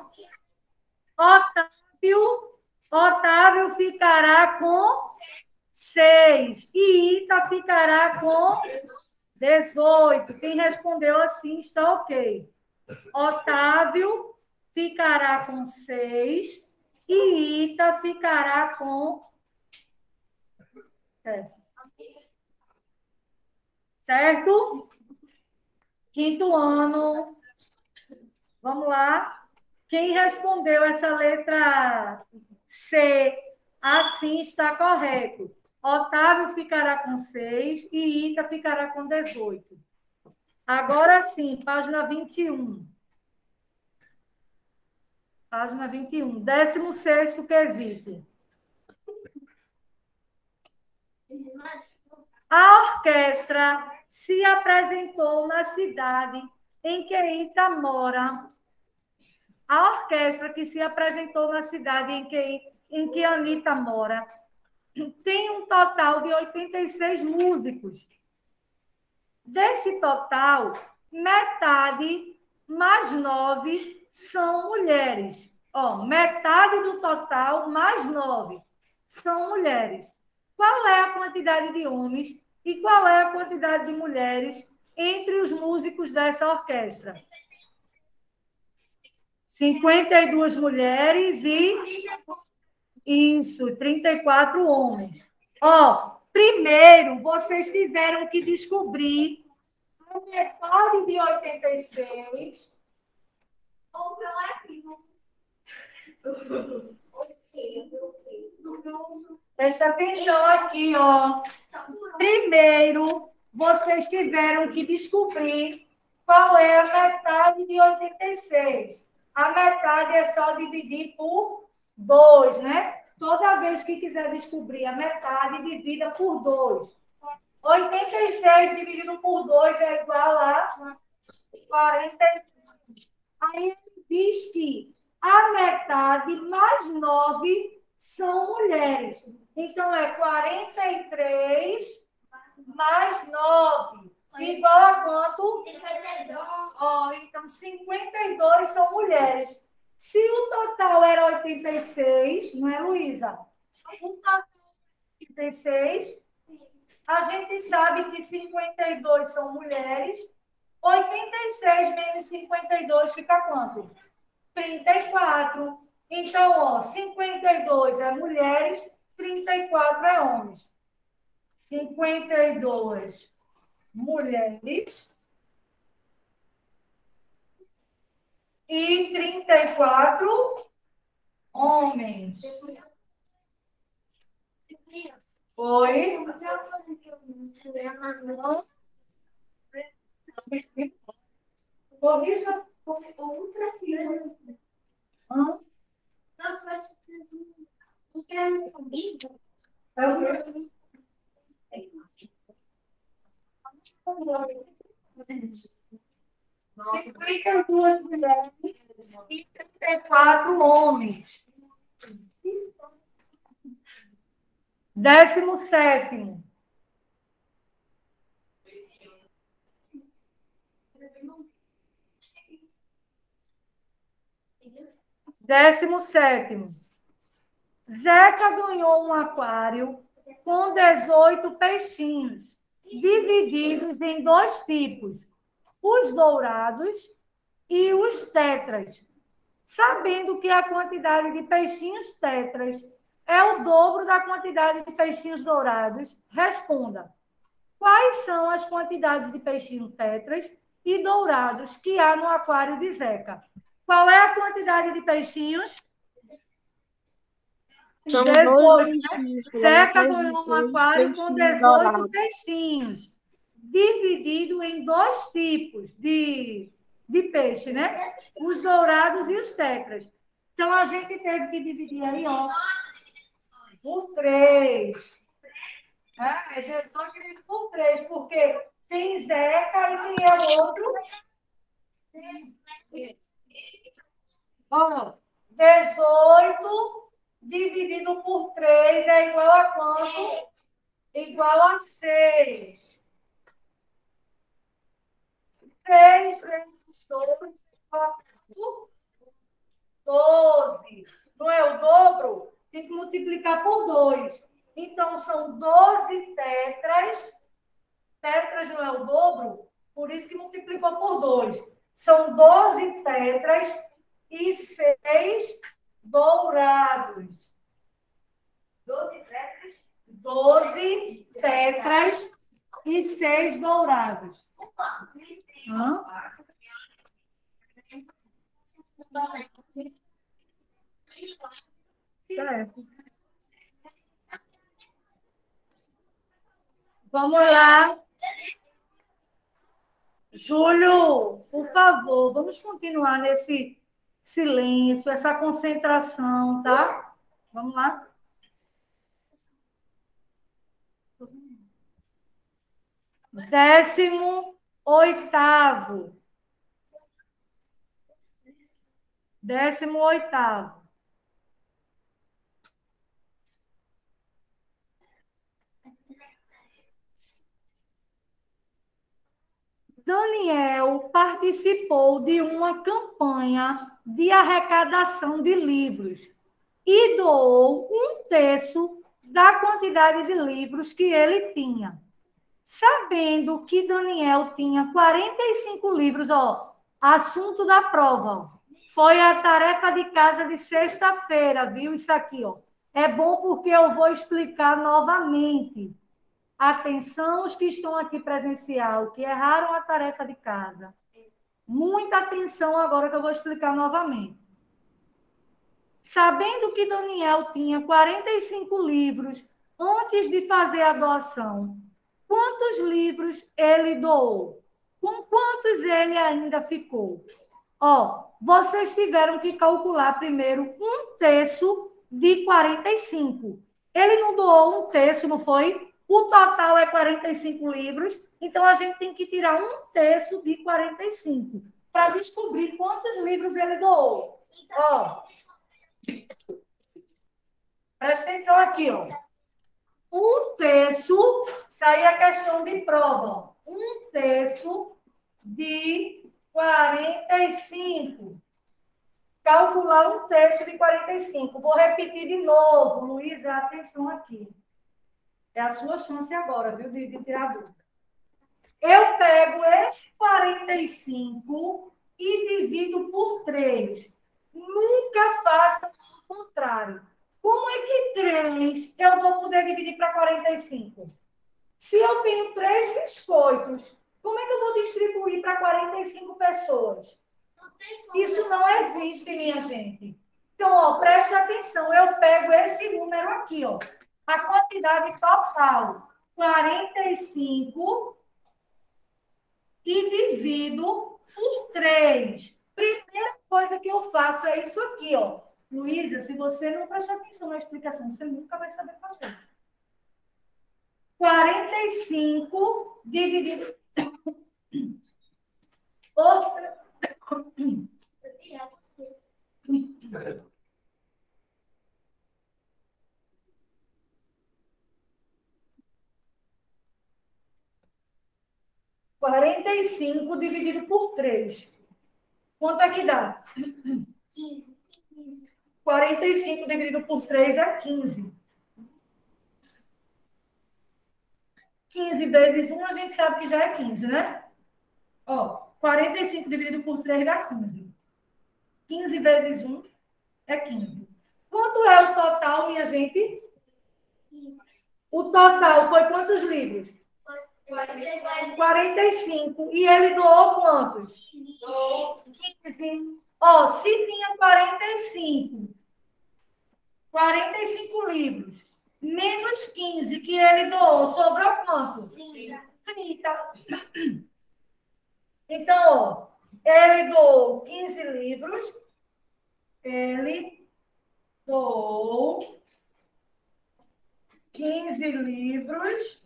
Otávio, Otávio ficará com seis e Ita ficará com dezoito. Quem respondeu assim está ok. Otávio ficará com seis e Ita ficará com sete. Certo? Quinto ano. Vamos lá. Quem respondeu essa letra C assim está correto. Otávio ficará com seis e Ita ficará com dezoito. Agora sim, página vinte e um. Página vinte e um. Décimo sexto quesito. A orquestra se apresentou na cidade em que Ita mora. A orquestra que se apresentou na cidade em que, em que Anita mora tem um total de oitenta e seis músicos. Desse total, metade mais nove são mulheres. Ó, metade do total mais nove são mulheres. Qual é a quantidade de homens e qual é a quantidade de mulheres entre os músicos dessa orquestra? cinquenta e duas mulheres e... Isso, trinta e quatro homens. Ó, primeiro, vocês tiveram que descobrir a metade de oitenta e seis. Ou não é primo. Presta atenção aqui, ó. Primeiro, vocês tiveram que descobrir qual é a metade de oitenta e seis. A metade é só dividir por dois, né? Toda vez que quiser descobrir a metade, divida por dois. oitenta e seis dividido por dois é igual a quarenta e dois. Aí ele diz que a metade mais nove são mulheres. Então, é quarenta e três mais nove. Igual a quanto? cinquenta e dois. Ó, então, cinquenta e dois são mulheres. Se o total era oitenta e seis, não é, Luísa? O total é oitenta e seis. A gente sabe que cinquenta e dois são mulheres. oitenta e seis menos cinquenta e dois fica quanto? trinta e quatro. Então, ó, cinquenta e dois é mulheres, trinta e quatro é homens. cinquenta e dois mulheres e trinta e quatro homens. Oi? Corrija outra filha. Hã? Nossa, não quero comigo. É o quê? cinquenta e duas mulheres e trinta e quatro homens. Décimo sétimo. Décimo sétimo. Zeca ganhou um aquário com dezoito peixinhos, divididos em dois tipos, os dourados e os tetras. Sabendo que a quantidade de peixinhos tetras é o dobro da quantidade de peixinhos dourados, responda: quais são as quantidades de peixinhos tetras e dourados que há no aquário de Zeca? Qual é a quantidade de peixinhos? São dezoito, dois né? peixinhos. Zeca dois ganhou um seis aquário com peixinhos dezoito dourados. peixinhos, dividido em dois tipos de, de peixe, né? Os dourados e os tetras. Então, a gente teve que dividir aí, ó, por três. três. É dezoito dividido por três, porque tem Zeca e quem é o outro? Ó, dezoito dividido por três é igual a quanto? Igual a seis. três vezes dois igual a quanto? doze. Não é o dobro? Tem que multiplicar por dois. Então, são doze tetras. Tetras não é o dobro? Por isso que multiplicou por dois. São doze tetras e seis dourados. doze tetras? doze tetras e seis dourados. Hã? Certo. Vamos lá. Júlio, por favor, vamos continuar nesse silêncio, essa concentração, tá? Vamos lá. Décimo oitavo. Décimo oitavo. Daniel participou de uma campanha de arrecadação de livros e doou um terço da quantidade de livros que ele tinha. Sabendo que Daniel tinha quarenta e cinco livros, ó, assunto da prova, ó, foi a tarefa de casa de sexta-feira, viu? Isso aqui, ó. É bom porque eu vou explicar novamente. Atenção, os que estão aqui presencial, que erraram a tarefa de casa. Muita atenção agora que eu vou explicar novamente. Sabendo que Daniel tinha quarenta e cinco livros antes de fazer a doação, quantos livros ele doou? Com quantos ele ainda ficou? Ó, vocês tiveram que calcular primeiro um terço de quarenta e cinco. Ele não doou um terço, não foi? O total é quarenta e cinco livros, então a gente tem que tirar um terço de quarenta e cinco para descobrir quantos livros ele doou. Ó, presta atenção aqui, ó. Um terço, isso aí é questão de prova. Um terço de quarenta e cinco. Calcular um terço de quarenta e cinco. Vou repetir de novo, Luísa, atenção aqui. É a sua chance agora, viu, de, de tirar dúvida. Eu pego esse quarenta e cinco e divido por três. Nunca faça o contrário. Como é que três eu vou poder dividir para quarenta e cinco? Se eu tenho três biscoitos, como é que eu vou distribuir para quarenta e cinco pessoas? Isso não existe, minha gente. Então, ó, preste atenção. Eu pego esse número aqui, ó. A quantidade total, quarenta e cinco, e divido por três. Primeira coisa que eu faço é isso aqui, ó. Luísa, se você não prestar atenção na explicação, você nunca vai saber fazer. quarenta e cinco dividido por... quarenta e cinco dividido por três. Quanto é que dá? quarenta e cinco dividido por três é quinze. quinze vezes um, a gente sabe que já é quinze, né? Ó, quarenta e cinco dividido por três dá quinze. quinze vezes um é quinze. Quanto é o total, minha gente? O total foi quantos livros? quarenta e cinco. E ele doou quantos? quinze. Ó, se tinha quarenta e cinco, quarenta e cinco livros, menos quinze que ele doou, sobrou quanto? trinta. Então, ó, ele doou quinze livros, ele doou quinze livros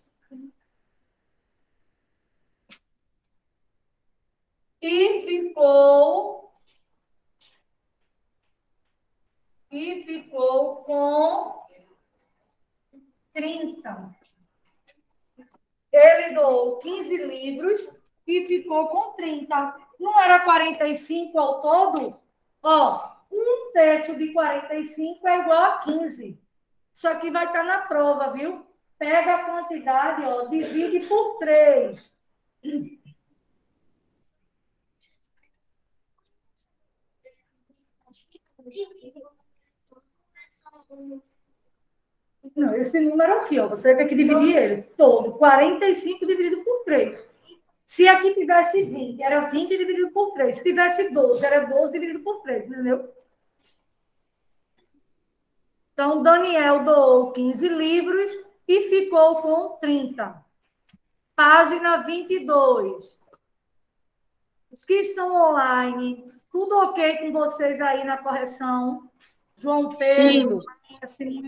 e ficou e ficou com trinta. Ele doou quinze livros e ficou com trinta. Não era quarenta e cinco ao todo? Ó, um terço de quarenta e cinco é igual a quinze. Isso aqui vai estar na prova, viu? Pega a quantidade, ó, divide por três. Não, esse número aqui, ó, você vai ter que dividir ele todo. quarenta e cinco dividido por três. Se aqui tivesse vinte, era vinte dividido por três. Se tivesse doze, era doze dividido por três, entendeu? Então, Daniel doou quinze livros e ficou com trinta. Página vinte e dois. Os que estão online, tudo ok com vocês aí na correção? João Pedro, assim,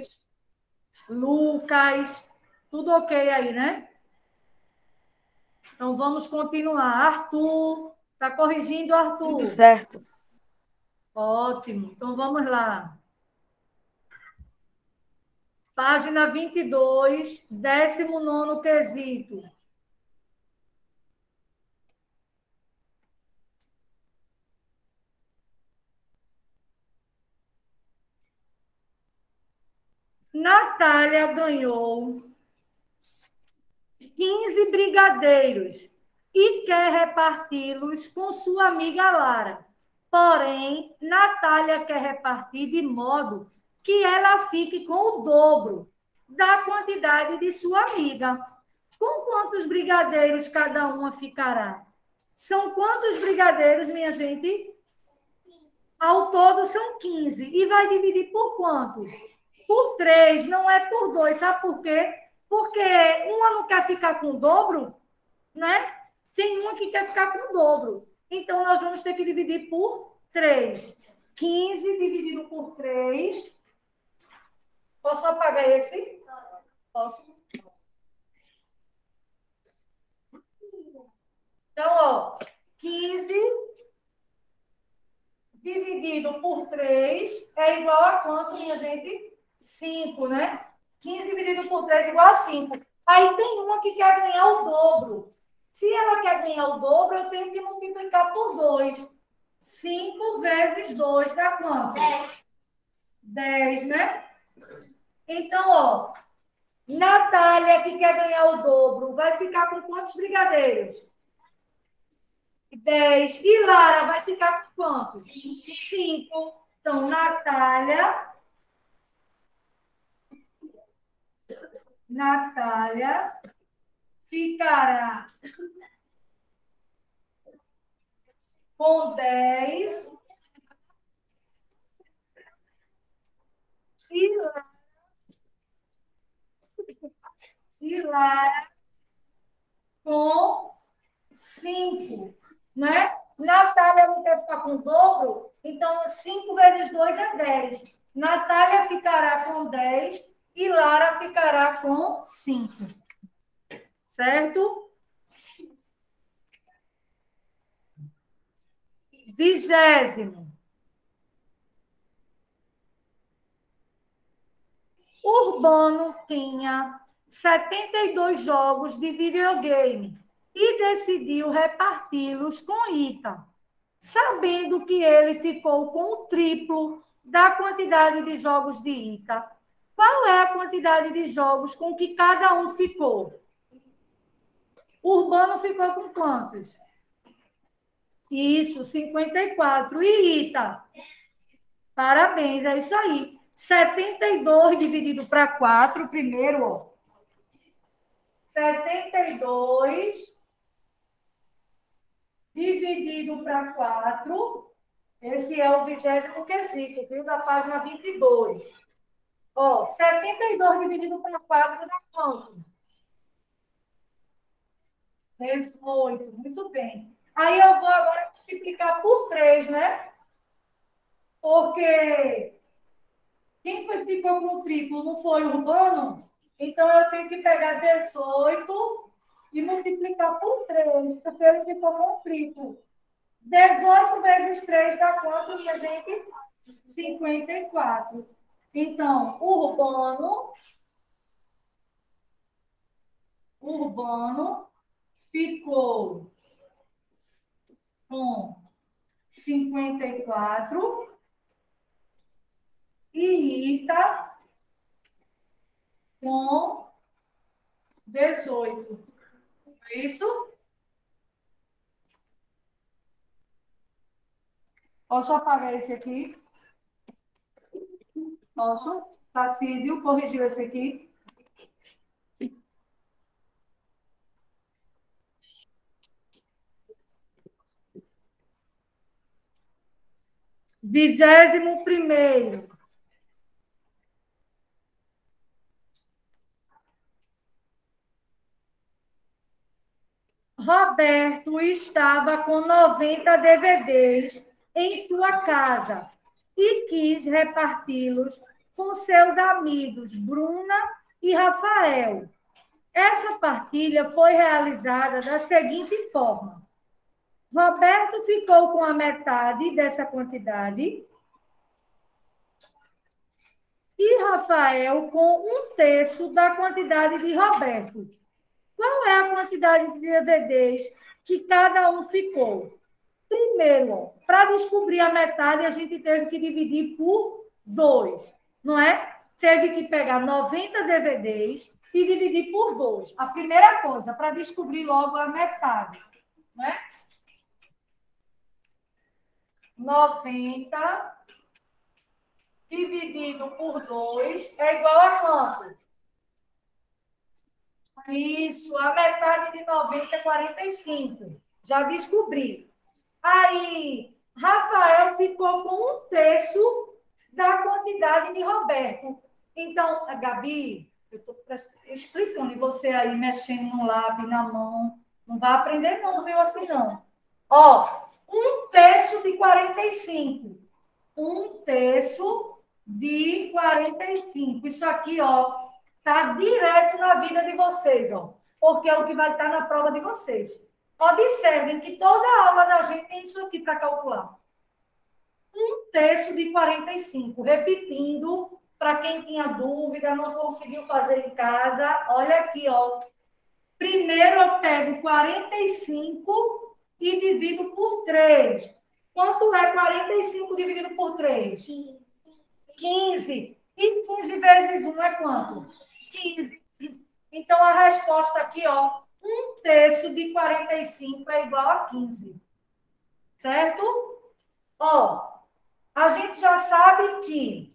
Lucas, tudo ok aí, né? Então, vamos continuar. Arthur, está corrigindo, Arthur? Tudo certo. Ótimo. Então, vamos lá. Página vinte e dois, décimo nono quesito. Natália ganhou quinze brigadeiros e quer reparti-los com sua amiga Lara. Porém, Natália quer repartir de modo que ela fique com o dobro da quantidade de sua amiga. Com quantos brigadeiros cada uma ficará? São quantos brigadeiros, minha gente? Ao todo são quinze. E vai dividir por quanto? Por três, não é por dois. Sabe por quê? Porque uma não quer ficar com o dobro, né? Tem uma que quer ficar com o dobro. Então, nós vamos ter que dividir por três. quinze dividido por três. Posso apagar esse? Posso? Então, ó, quinze dividido por três é igual a quanto, minha gente? cinco, né? quinze dividido por três é igual a cinco. Aí tem uma que quer ganhar o dobro. Se ela quer ganhar o dobro, eu tenho que multiplicar por dois. cinco vezes dois dá quanto? dez. dez, né? Então, ó, Natália, que quer ganhar o dobro, vai ficar com quantos brigadeiros? dez. E Lara vai ficar com quanto? cinco. Então, Natália... Natália ficará com dez e Lara, e Lara com cinco, né? Natália não quer ficar com o dobro, então cinco vezes dois é dez. Natália ficará com dez e Lara ficará com cinco. Certo? Vigésimo. Urbano tinha setenta e dois jogos de videogame e decidiu reparti-los com Ita, sabendo que ele ficou com o triplo da quantidade de jogos de Ita. Qual é a quantidade de jogos com que cada um ficou? Urbano ficou com quantos? Isso, cinquenta e quatro. E Ita? Parabéns, é isso aí. setenta e dois dividido para quatro, primeiro, ó. setenta e dois dividido para quatro. Esse é o vigésimo quesito, viu? Da página vinte e dois. Ó, setenta e dois dividido para quatro dá quanto? dezoito. Muito bem. Aí eu vou agora multiplicar por três, né? Porque quem foi que ficou com o triplo? Não foi o Urbano? Então, eu tenho que pegar dezoito e multiplicar por três, porque ele ficou com triplo. dezoito vezes três dá quanto, minha gente? cinquenta e quatro. Então, urbano, urbano ficou com cinquenta e quatro e Ita com dezoito. É isso? Posso apagar esse aqui? Posso? Tarcísio corrigiu esse aqui? Vigésimo primeiro. Roberto estava com noventa D V Ds em sua casa e quis reparti-los com seus amigos Bruna e Rafael. Essa partilha foi realizada da seguinte forma: Roberto ficou com a metade dessa quantidade e Rafael com um terço da quantidade de Roberto. Qual é a quantidade de D V Ds que cada um ficou? Primeiro, para descobrir a metade, a gente teve que dividir por dois, não é? Teve que pegar noventa D V Ds e dividir por dois. A primeira coisa, para descobrir logo a metade, não é? noventa dividido por dois é igual a quanto? Isso, a metade de noventa é quarenta e cinco. Já descobri. Aí, Rafael ficou com um terço da quantidade de Roberto. Então, a Gabi, eu estou explicando, e você aí mexendo no lápis, na mão, não vai aprender não, viu assim não. Ó, um terço de quarenta e cinco. Um terço de quarenta e cinco. Isso aqui, ó, tá direto na vida de vocês, ó, porque é o que vai estar na prova de vocês. Observem que toda aula da gente tem isso aqui para calcular. Um terço de quarenta e cinco. Repetindo, para quem tinha dúvida, não conseguiu fazer em casa, olha aqui, ó. Primeiro eu pego quarenta e cinco e divido por três. Quanto é quarenta e cinco dividido por três? quinze. E quinze vezes um é quanto? quinze. Então, a resposta aqui, ó, um terço de quarenta e cinco é igual a quinze. Certo? Ó, a gente já sabe que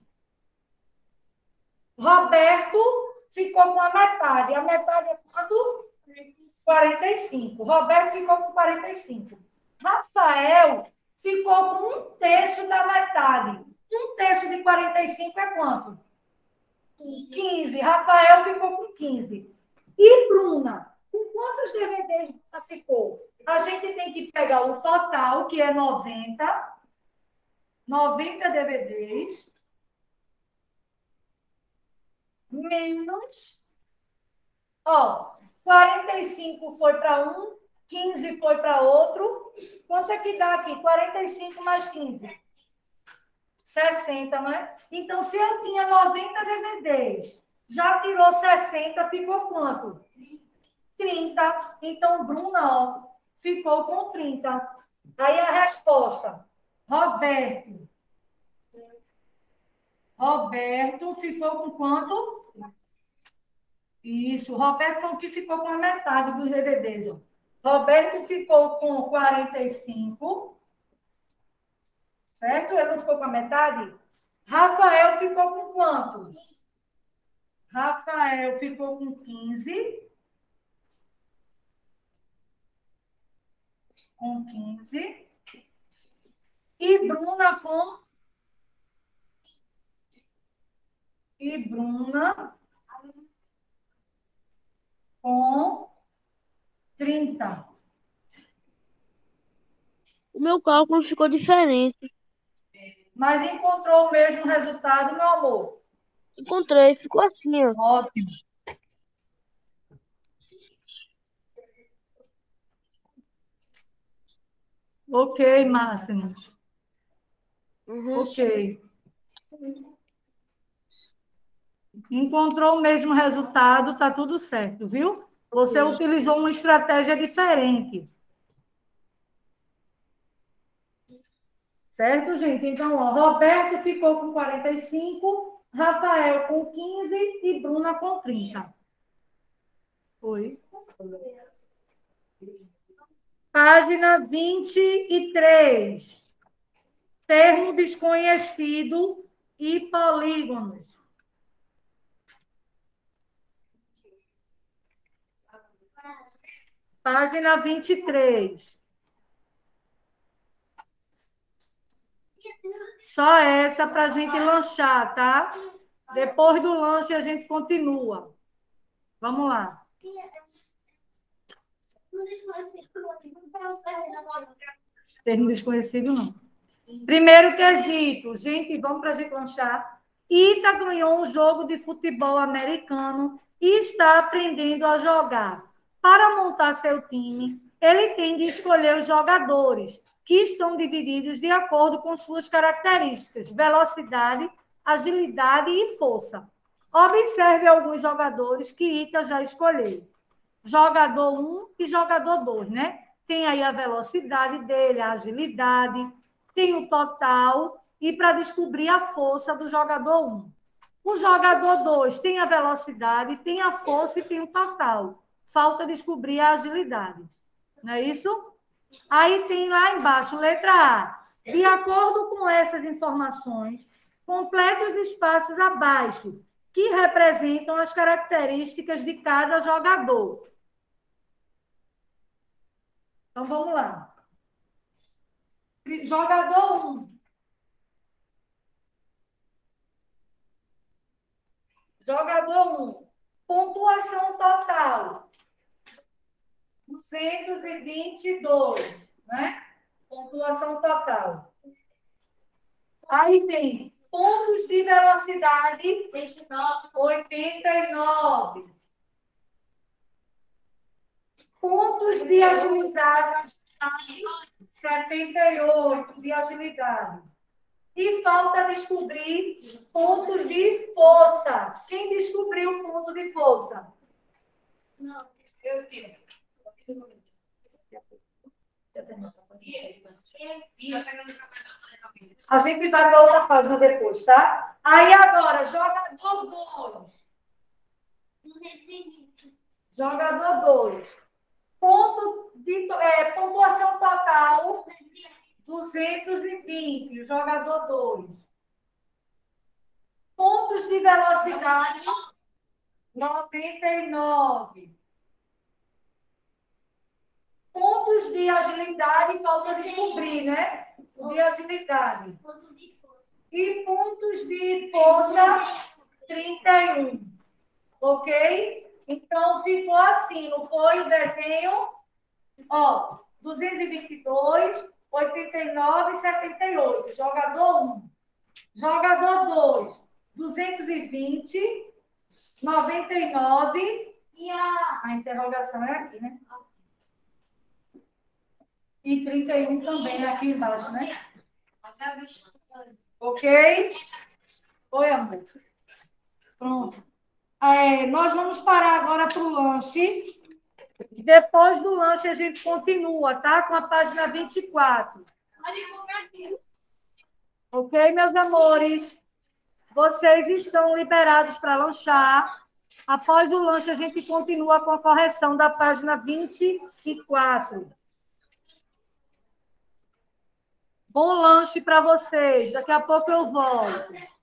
Roberto ficou com a metade. A metade é quanto? quarenta e cinco. Roberto ficou com quarenta e cinco. Rafael ficou com um terço da metade. Um terço de quarenta e cinco é quanto? quinze. Rafael ficou com quinze. E Bruna? Com quantos D V Ds Bruna ficou? A gente tem que pegar o total, que é noventa. noventa D V Ds. Menos. Ó, quarenta e cinco foi para um, quinze foi para outro. Quanto é que dá aqui? quarenta e cinco mais quinze. sessenta, não é? Então, se eu tinha noventa D V Ds, já tirou sessenta, ficou quanto? trinta. Então, Bruna, ó, ficou com trinta. Aí a resposta. Roberto. Roberto ficou com quanto? Isso. Roberto foi o que ficou com a metade dos D V Ds. Ó. Roberto ficou com quarenta e cinco. Certo? Ele não ficou com a metade? Rafael ficou com quanto? Rafael ficou com quinze. Com quinze. E Bruna com... E Bruna com trinta. O meu cálculo ficou diferente. Mas encontrou o mesmo resultado, meu amor? Encontrei, ficou assim, ó. Ótimo. Ok, Máximos. Uhum. Ok. Encontrou o mesmo resultado, está tudo certo, viu? Você Ok. utilizou uma estratégia diferente. Certo, gente? Então, ó, Roberto ficou com quarenta e cinco, Rafael com quinze e Bruna com trinta. Foi. Página vinte e três. Termo desconhecido e polígonos. Página vinte e três. Só essa para a gente lanchar, tá? Depois do lanche a gente continua. Vamos lá. Termo desconhecido, não. Primeiro quesito. Gente, vamos para a gente lanchar. Ita ganhou um jogo de futebol americano e está aprendendo a jogar. Para montar seu time, ele tem de escolher os jogadores, que estão divididos de acordo com suas características, velocidade, agilidade e força. Observe alguns jogadores que Ita já escolheu. Jogador um e jogador dois, né? Tem aí a velocidade dele, a agilidade, tem o total e para descobrir a força do jogador um. O jogador dois tem a velocidade, tem a força e tem o total. Falta descobrir a agilidade. Não é isso? Aí tem lá embaixo, letra A. De acordo com essas informações, complete os espaços abaixo, que representam as características de cada jogador. Então, vamos lá. Jogador um. Jogador um. Pontuação total. duzentos e vinte e dois, né? Pontuação total. Aí tem pontos de velocidade, oitenta e nove. Pontos de agilidade, setenta e oito de agilidade. E falta descobrir pontos de força. Quem descobriu o ponto de força? Não, eu tenho. A gente vai para outra página depois, tá? Aí agora, jogador dois. Jogador dois. Ponto de, é, pontuação total, duzentos e vinte. Jogador dois. Pontos de velocidade, noventa e nove. Pontos de agilidade, falta descobrir, né? De agilidade. E pontos de força, trinta e um. Ok? Então, ficou assim, não foi o desenho? Ó, duzentos e vinte e dois, oitenta e nove e setenta e oito. Jogador um. Jogador dois, duzentos e vinte, noventa e nove. E a, a interrogação é aqui, né? E trinta e um também aqui embaixo, né? Ok? Oi, amor. Pronto. É, nós vamos parar agora para o lanche. Depois do lanche, a gente continua, tá? Com a página vinte e quatro. Ok, meus amores? Vocês estão liberados para lanchar. Após o lanche, a gente continua com a correção da página vinte e quatro. Bom lanche para vocês. Daqui a pouco eu volto.